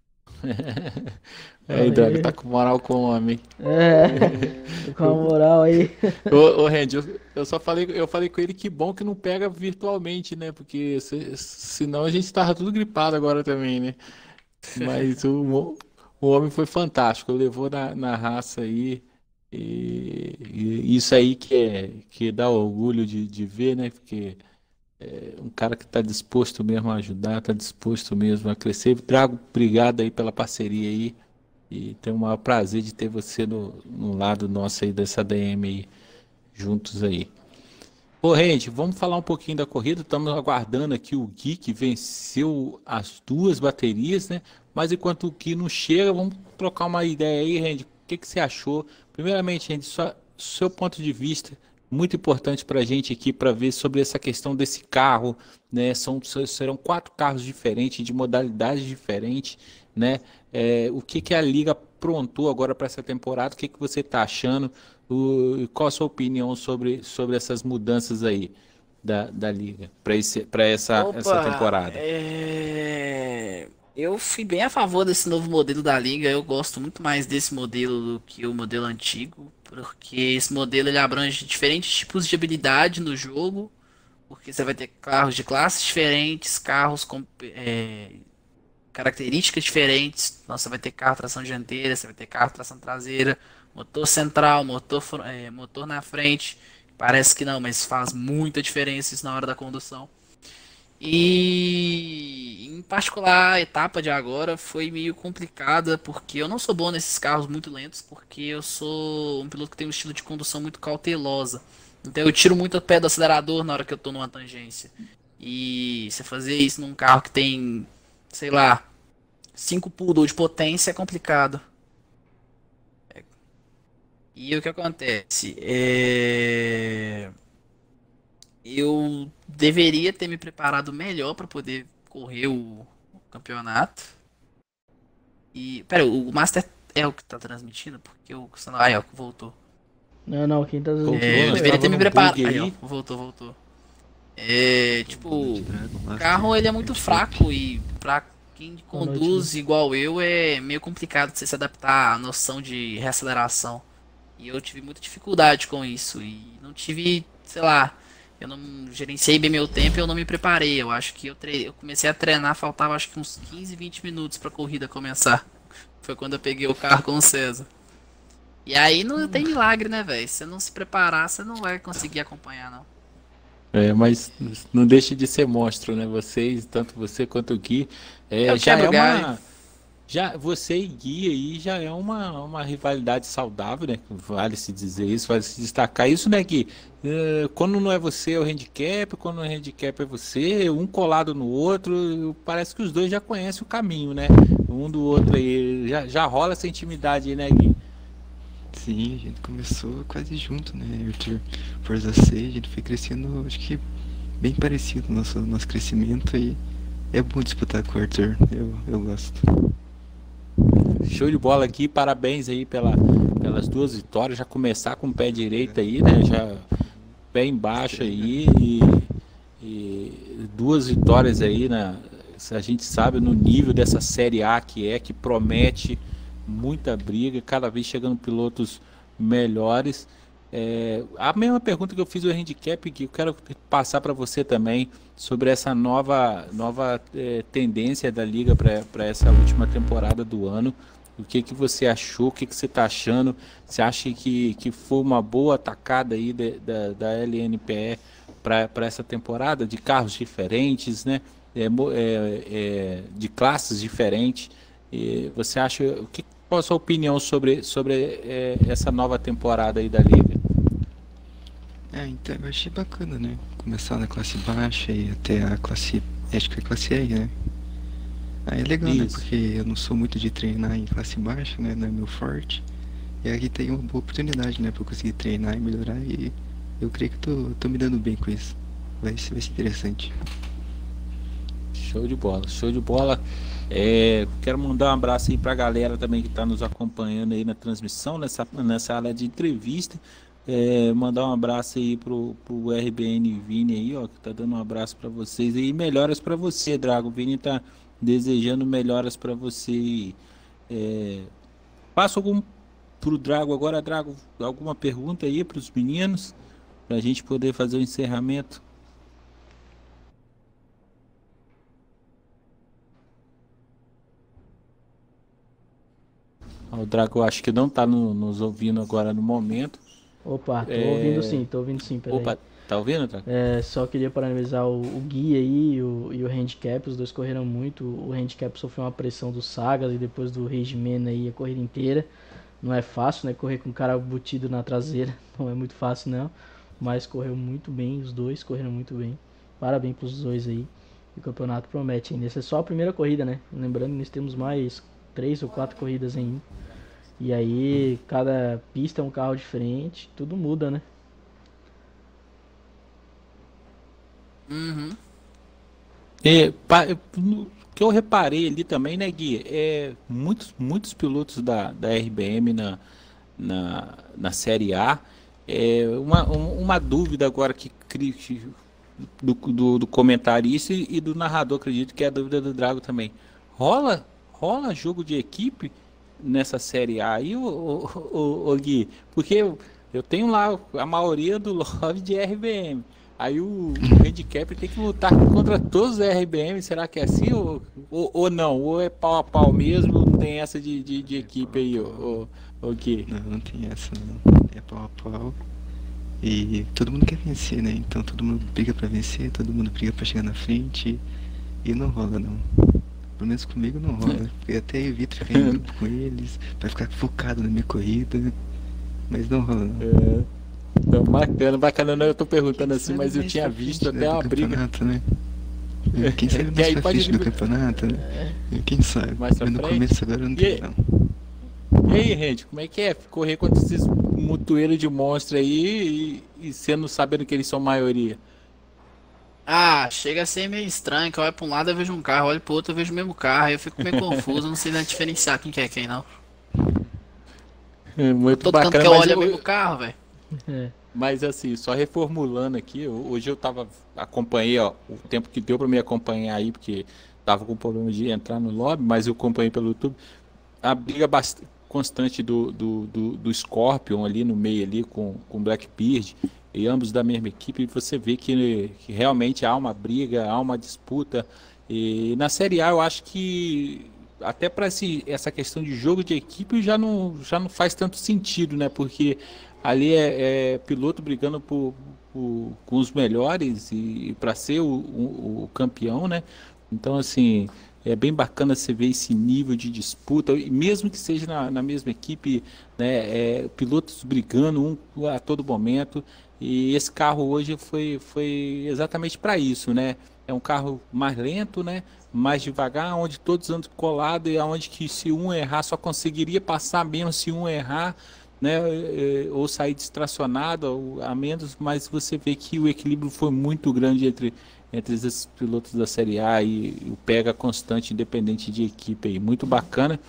Speaker 3: É, aí, Drago, tá com moral com o homem.
Speaker 1: É, com a moral aí.
Speaker 3: Ô, ô Randy, eu, eu só falei, eu falei com ele que bom que não pega virtualmente, né? Porque se, senão a gente tava tudo gripado agora também, né? Mas o, o homem foi fantástico, levou na, na raça aí. E, e isso aí que, é, que dá orgulho de, de ver, né? Porque é um cara que tá disposto mesmo a ajudar, tá disposto mesmo a crescer. Drago, obrigado aí pela parceria aí. E tenho o maior prazer de ter você no, no lado nosso aí dessa D M aí, juntos aí. Ô, Randy, vamos falar um pouquinho da corrida. Estamos aguardando aqui o Gui, que venceu as duas baterias, né? Mas enquanto o Gui não chega, vamos trocar uma ideia aí, Randy. O que, que você achou? Primeiramente, Randy, só, seu ponto de vista muito importante para a gente aqui para ver sobre essa questão desse carro, né? São, serão quatro carros diferentes, de modalidades diferentes, né? É, o que, que a Liga aprontou agora para essa temporada? O que, que você está achando? O, qual a sua opinião sobre, sobre essas mudanças aí da, da Liga para essa, essa
Speaker 4: Opa,
Speaker 3: temporada?
Speaker 4: é... eu fui bem a favor desse novo modelo da liga. Eu gosto muito mais desse modelo do que o modelo antigo, porque esse modelo ele abrange diferentes tipos de habilidade no jogo, porque você vai ter carros de classes diferentes, carros com é, características diferentes. Então você vai ter carro tração dianteira, você vai ter carro tração traseira, motor central, motor, fro- é, motor na frente. Parece que não, mas faz muita diferença isso na hora da condução. E em particular, a etapa de agora foi meio complicada porque eu não sou bom nesses carros muito lentos, porque eu sou um piloto que tem um estilo de condução muito cautelosa. Então eu tiro muito o pé do acelerador na hora que eu tô numa tangência. E você fazer isso num carro que tem, sei lá, cinco poodle de potência é complicado. E o que acontece? É... Eu deveria ter me preparado melhor para poder correr o, o campeonato. E. Pera, o Master é o que tá transmitindo? Porque o. Ah, ó, voltou.
Speaker 1: Não, não, quem tá
Speaker 3: Voltou,
Speaker 1: transmitindo
Speaker 4: É, eu
Speaker 3: nós
Speaker 1: sou
Speaker 4: deveria
Speaker 1: eu.
Speaker 4: ter me
Speaker 3: tava no
Speaker 4: preparado.
Speaker 3: bug
Speaker 4: Aí, ó,
Speaker 3: aí.
Speaker 4: voltou, voltou. É, tipo, o
Speaker 5: Dragon
Speaker 4: carro ele é muito
Speaker 5: Master,
Speaker 4: fraco e pra quem
Speaker 1: Boa noite,
Speaker 4: conduz igual eu é meio complicado de você se adaptar à noção de reaceleração. E eu tive muita dificuldade com isso. E não tive, sei lá, eu não gerenciei bem meu tempo e eu não me preparei. Eu acho que eu, tre... eu comecei a treinar, faltava acho que uns quinze, vinte minutos pra corrida começar. Foi quando eu peguei o carro com o César. E aí não tem milagre, né, velho? Se você não se preparar, você não vai conseguir acompanhar, não.
Speaker 3: É, mas não deixe de ser monstro, né? Vocês, tanto você quanto o Gui, é,
Speaker 4: Eu
Speaker 3: já
Speaker 4: quebro
Speaker 3: é
Speaker 4: galho.
Speaker 3: uma, já você e Gui aí já é uma, uma rivalidade saudável, né? Vale se dizer isso, vale se destacar isso, né, Gui? É, quando não é você é o handicap, quando não é handicap é você, um colado no outro, parece que os dois já conhecem o caminho, né? Um do outro aí, já, já rola essa intimidade aí, né, Gui?
Speaker 5: Sim, a gente começou quase junto, né? Arthur Forza seis, a gente foi crescendo, acho que bem parecido o nosso, nosso crescimento e é bom disputar com o Arthur, eu, eu gosto.
Speaker 3: Show de bola aqui, parabéns aí pela, pelas duas vitórias, já começar com o pé direito aí, né? Já pé embaixo aí e, e duas vitórias aí, né? A gente sabe no nível dessa Série A que é, que promete muita briga, cada vez chegando pilotos melhores. É, a mesma pergunta que eu fiz do handicap, que eu quero passar para você também, sobre essa nova, nova é, tendência da Liga para essa última temporada do ano. O que, que você achou? O que, que você está achando? Você acha que, que foi uma boa atacada aí de, da, da L N P E para essa temporada, de carros diferentes, né? É, é, é, de classes diferentes? E você acha, o que, qual a sua opinião sobre, sobre é, essa nova temporada aí da Liga?
Speaker 5: É, então eu achei bacana, né? Começar na classe baixa e até a classe, acho que é a classe R, né? Aí é legal, né?
Speaker 3: Isso.
Speaker 5: Porque eu não sou muito de treinar em classe baixa, né? Não é meu forte. E aqui tem uma boa oportunidade, né? Pra eu conseguir treinar e melhorar e eu creio que tô, tô me dando bem com isso. Vai ser, vai ser interessante.
Speaker 3: Show de bola, show de bola. É, quero mandar um abraço aí pra galera também que está nos acompanhando aí na transmissão, nessa, nessa área de entrevista. É, mandar um abraço aí pro, pro R B N Vini aí, ó, que tá dando um abraço para vocês aí. Melhoras para você, Drago. O Vini tá desejando melhoras para você. É, passo algum pro Drago agora, Drago, alguma pergunta aí para os meninos, pra gente poder fazer o encerramento. O Drago acho que não tá no- nos ouvindo agora no momento.
Speaker 1: Opa, tô
Speaker 3: É,
Speaker 1: ouvindo sim, tô ouvindo sim, peraí.
Speaker 3: Opa, tá ouvindo, Drago?
Speaker 1: É, só queria parabenizar o, o Gui aí e o, e o Handicap, os dois correram muito. O Handicap sofreu uma pressão do Sagas e depois do Regimena aí a corrida inteira. Não é fácil, né? Correr com o cara butido na traseira, não é muito fácil não. Mas correu muito bem, os dois correram muito bem. Parabéns pros dois aí. E o campeonato promete ainda. Essa é só a primeira corrida, né? Lembrando que nós temos mais três ou quatro corridas ainda. E aí, cada pista é um carro diferente, tudo muda, né?
Speaker 4: Uhum.
Speaker 3: É, pa- no- o que eu reparei ali também, né, Gui? É, muitos, muitos pilotos da, da R B M na, na, na Série A. É, uma, um- uma dúvida agora que, cri- que- do, do, do comentarista e, e do narrador, acredito que é a dúvida do Drago também. Rola, rola jogo de equipe nessa Série A aí, ô, ô, ô, ô, Gui? Porque eu, eu tenho lá a maioria do lobby de R B M. Aí o, o handicap tem que lutar contra todos os R B M. Será que é assim ou, ou, ou não? Ou é pau a pau mesmo? Não tem essa de, de, de equipe aí, ô, ô, ô, Gui?
Speaker 5: Não, não tem essa não. É pau a pau. E todo mundo quer vencer, né? Então todo mundo briga pra vencer, todo mundo briga pra chegar na frente. E não rola não. Pelo menos comigo não rola. Eu até evito ficar em grupo com eles, pra ficar focado na minha corrida. Mas não rola não.
Speaker 3: É, então, bacana, bacana. Não, eu tô perguntando assim,
Speaker 5: Sabe
Speaker 3: mas eu
Speaker 5: mais
Speaker 3: tinha
Speaker 5: pra frente,
Speaker 3: visto
Speaker 5: né,
Speaker 3: até
Speaker 5: do
Speaker 3: uma briga.
Speaker 5: campeonato, né? É, quem sabe
Speaker 3: Que
Speaker 5: mais
Speaker 3: aí
Speaker 5: pra
Speaker 3: pode
Speaker 5: frente do
Speaker 3: liberar.
Speaker 5: campeonato, né? É, quem sabe.
Speaker 3: Mais pra
Speaker 5: Mas no
Speaker 3: frente?
Speaker 5: começo agora não
Speaker 3: E
Speaker 5: tem
Speaker 3: aí?
Speaker 5: não.
Speaker 3: E aí, gente, como é que é correr contra esses mutueiros de monstro aí e, e sendo sabendo que eles são maioria?
Speaker 4: Ah, chega a ser meio estranho, que eu olho pra um lado eu vejo um carro, olho pro outro eu vejo o mesmo carro, aí eu fico meio confuso, não sei diferenciar quem que é quem não.
Speaker 3: É muito
Speaker 4: Todo canto
Speaker 3: bacana,
Speaker 4: que eu
Speaker 3: mas,
Speaker 4: olho é o
Speaker 3: eu-
Speaker 4: mesmo carro, velho.
Speaker 1: É.
Speaker 3: mas assim, só reformulando aqui, eu- hoje eu tava, acompanhei, ó, o tempo que deu pra me acompanhar aí, porque tava com problema de entrar no lobby, mas eu acompanhei pelo YouTube, a briga bast- constante do, do, do, do Scorpion ali no meio ali com com o Blackbeard, e ambos da mesma equipe, e você vê que, que realmente há uma briga, há uma disputa. E na Série A eu acho que até para essa questão de jogo de equipe já não, já não faz tanto sentido, né? Porque ali é, é piloto brigando por, por- com os melhores e, para ser o, o- o campeão, né? Então, assim, é bem bacana você ver esse nível de disputa, e mesmo que seja na, na mesma equipe, né? É, pilotos brigando um a todo momento. E esse carro hoje foi, foi exatamente para isso, né? É um carro mais lento, né? Mais devagar, onde todos andam colados e aonde que se um errar só conseguiria passar mesmo se um errar, né? eh, Ou sair distracionado, ou a menos, mas você vê que o equilíbrio foi muito grande entre, entre esses pilotos da Série A e o pega constante, independente de equipe aí. Muito bacana.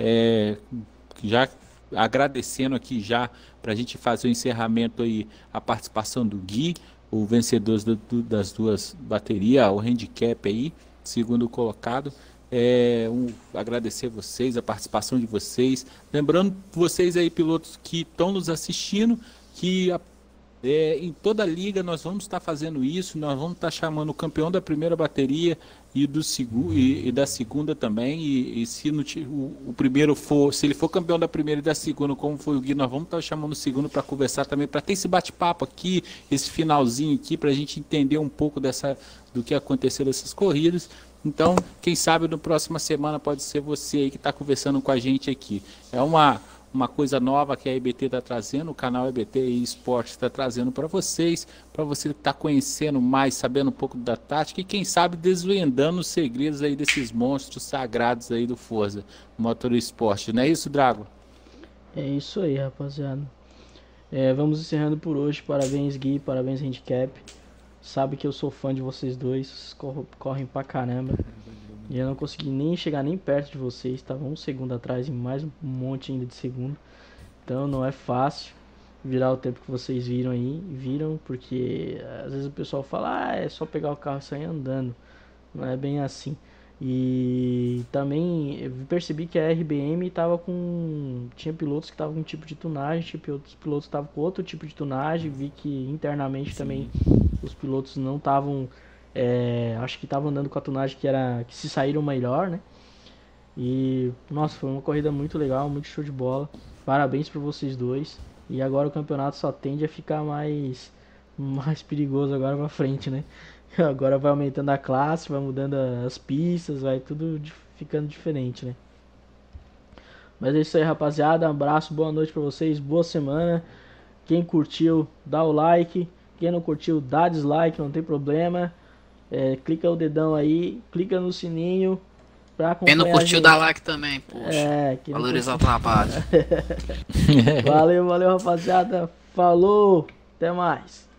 Speaker 3: É, já agradecendo aqui já para a gente fazer o encerramento aí a participação do Gui, o vencedor do- do- das duas baterias, o handicap aí, segundo colocado. É, um, agradecer vocês, a participação de vocês. Lembrando vocês aí, pilotos que estão nos assistindo, que a- é, em toda a liga nós vamos estar fazendo isso, nós vamos estar chamando o campeão da primeira bateria e, do segu, e, e da segunda também. E, e se no ti- o, o primeiro for, se ele for campeão da primeira e da segunda, como foi o Gui, nós vamos estar chamando o segundo para conversar também, para ter esse bate-papo aqui, esse finalzinho aqui, para a gente entender um pouco dessa, do que aconteceu nessas corridas. Então, quem sabe na próxima semana pode ser você aí que está conversando com a gente aqui. É uma, uma coisa nova que a E B T está trazendo, o canal E B T Esporte está trazendo para vocês, para você estar conhecendo mais, sabendo um pouco da tática e quem sabe desvendando os segredos aí desses monstros sagrados aí do Forza Motorsport. Não é isso, Drago?
Speaker 1: É isso aí, rapaziada. É, vamos encerrando por hoje. Parabéns, Gui. Parabéns, Handicap. Sabe que eu sou fã de vocês dois. Vocês corro- correm pra caramba. E eu não consegui nem chegar nem perto de vocês. Estava um segundo atrás e mais um monte ainda de segundo. Então não é fácil virar o tempo que vocês viram aí. Viram, porque às vezes o pessoal fala, ah, é só pegar o carro e sair andando. Não é bem assim. E também eu percebi que a R B M tava com. Tinha pilotos que estavam com um tipo de tunagem, tinha outros pilotos que estavam com outro tipo de tunagem. Vi que internamente também os pilotos não estavam. É, acho que estavam andando com a tunagem que era. Que se saíram melhor, né? E nossa, foi uma corrida muito legal, muito show de bola. Parabéns para vocês dois. E agora o campeonato só tende a ficar mais, mais perigoso agora pra frente, né? Agora vai aumentando a classe, vai mudando as pistas, vai tudo dif- ficando diferente, né? Mas é isso aí, rapaziada. Um abraço, boa noite pra vocês, boa semana. Quem curtiu, dá o like. Quem não curtiu, dá dislike, não tem problema. É, clica o dedão aí, clica no sininho pra
Speaker 4: Quem
Speaker 1: acompanhar
Speaker 4: não
Speaker 1: a
Speaker 4: curtiu,
Speaker 1: gente.
Speaker 4: dá like também, poxa.
Speaker 1: É, quem não
Speaker 4: Valorizar o
Speaker 1: curtiu.
Speaker 4: trabalho.
Speaker 1: Valeu, valeu, rapaziada. Falou, até mais.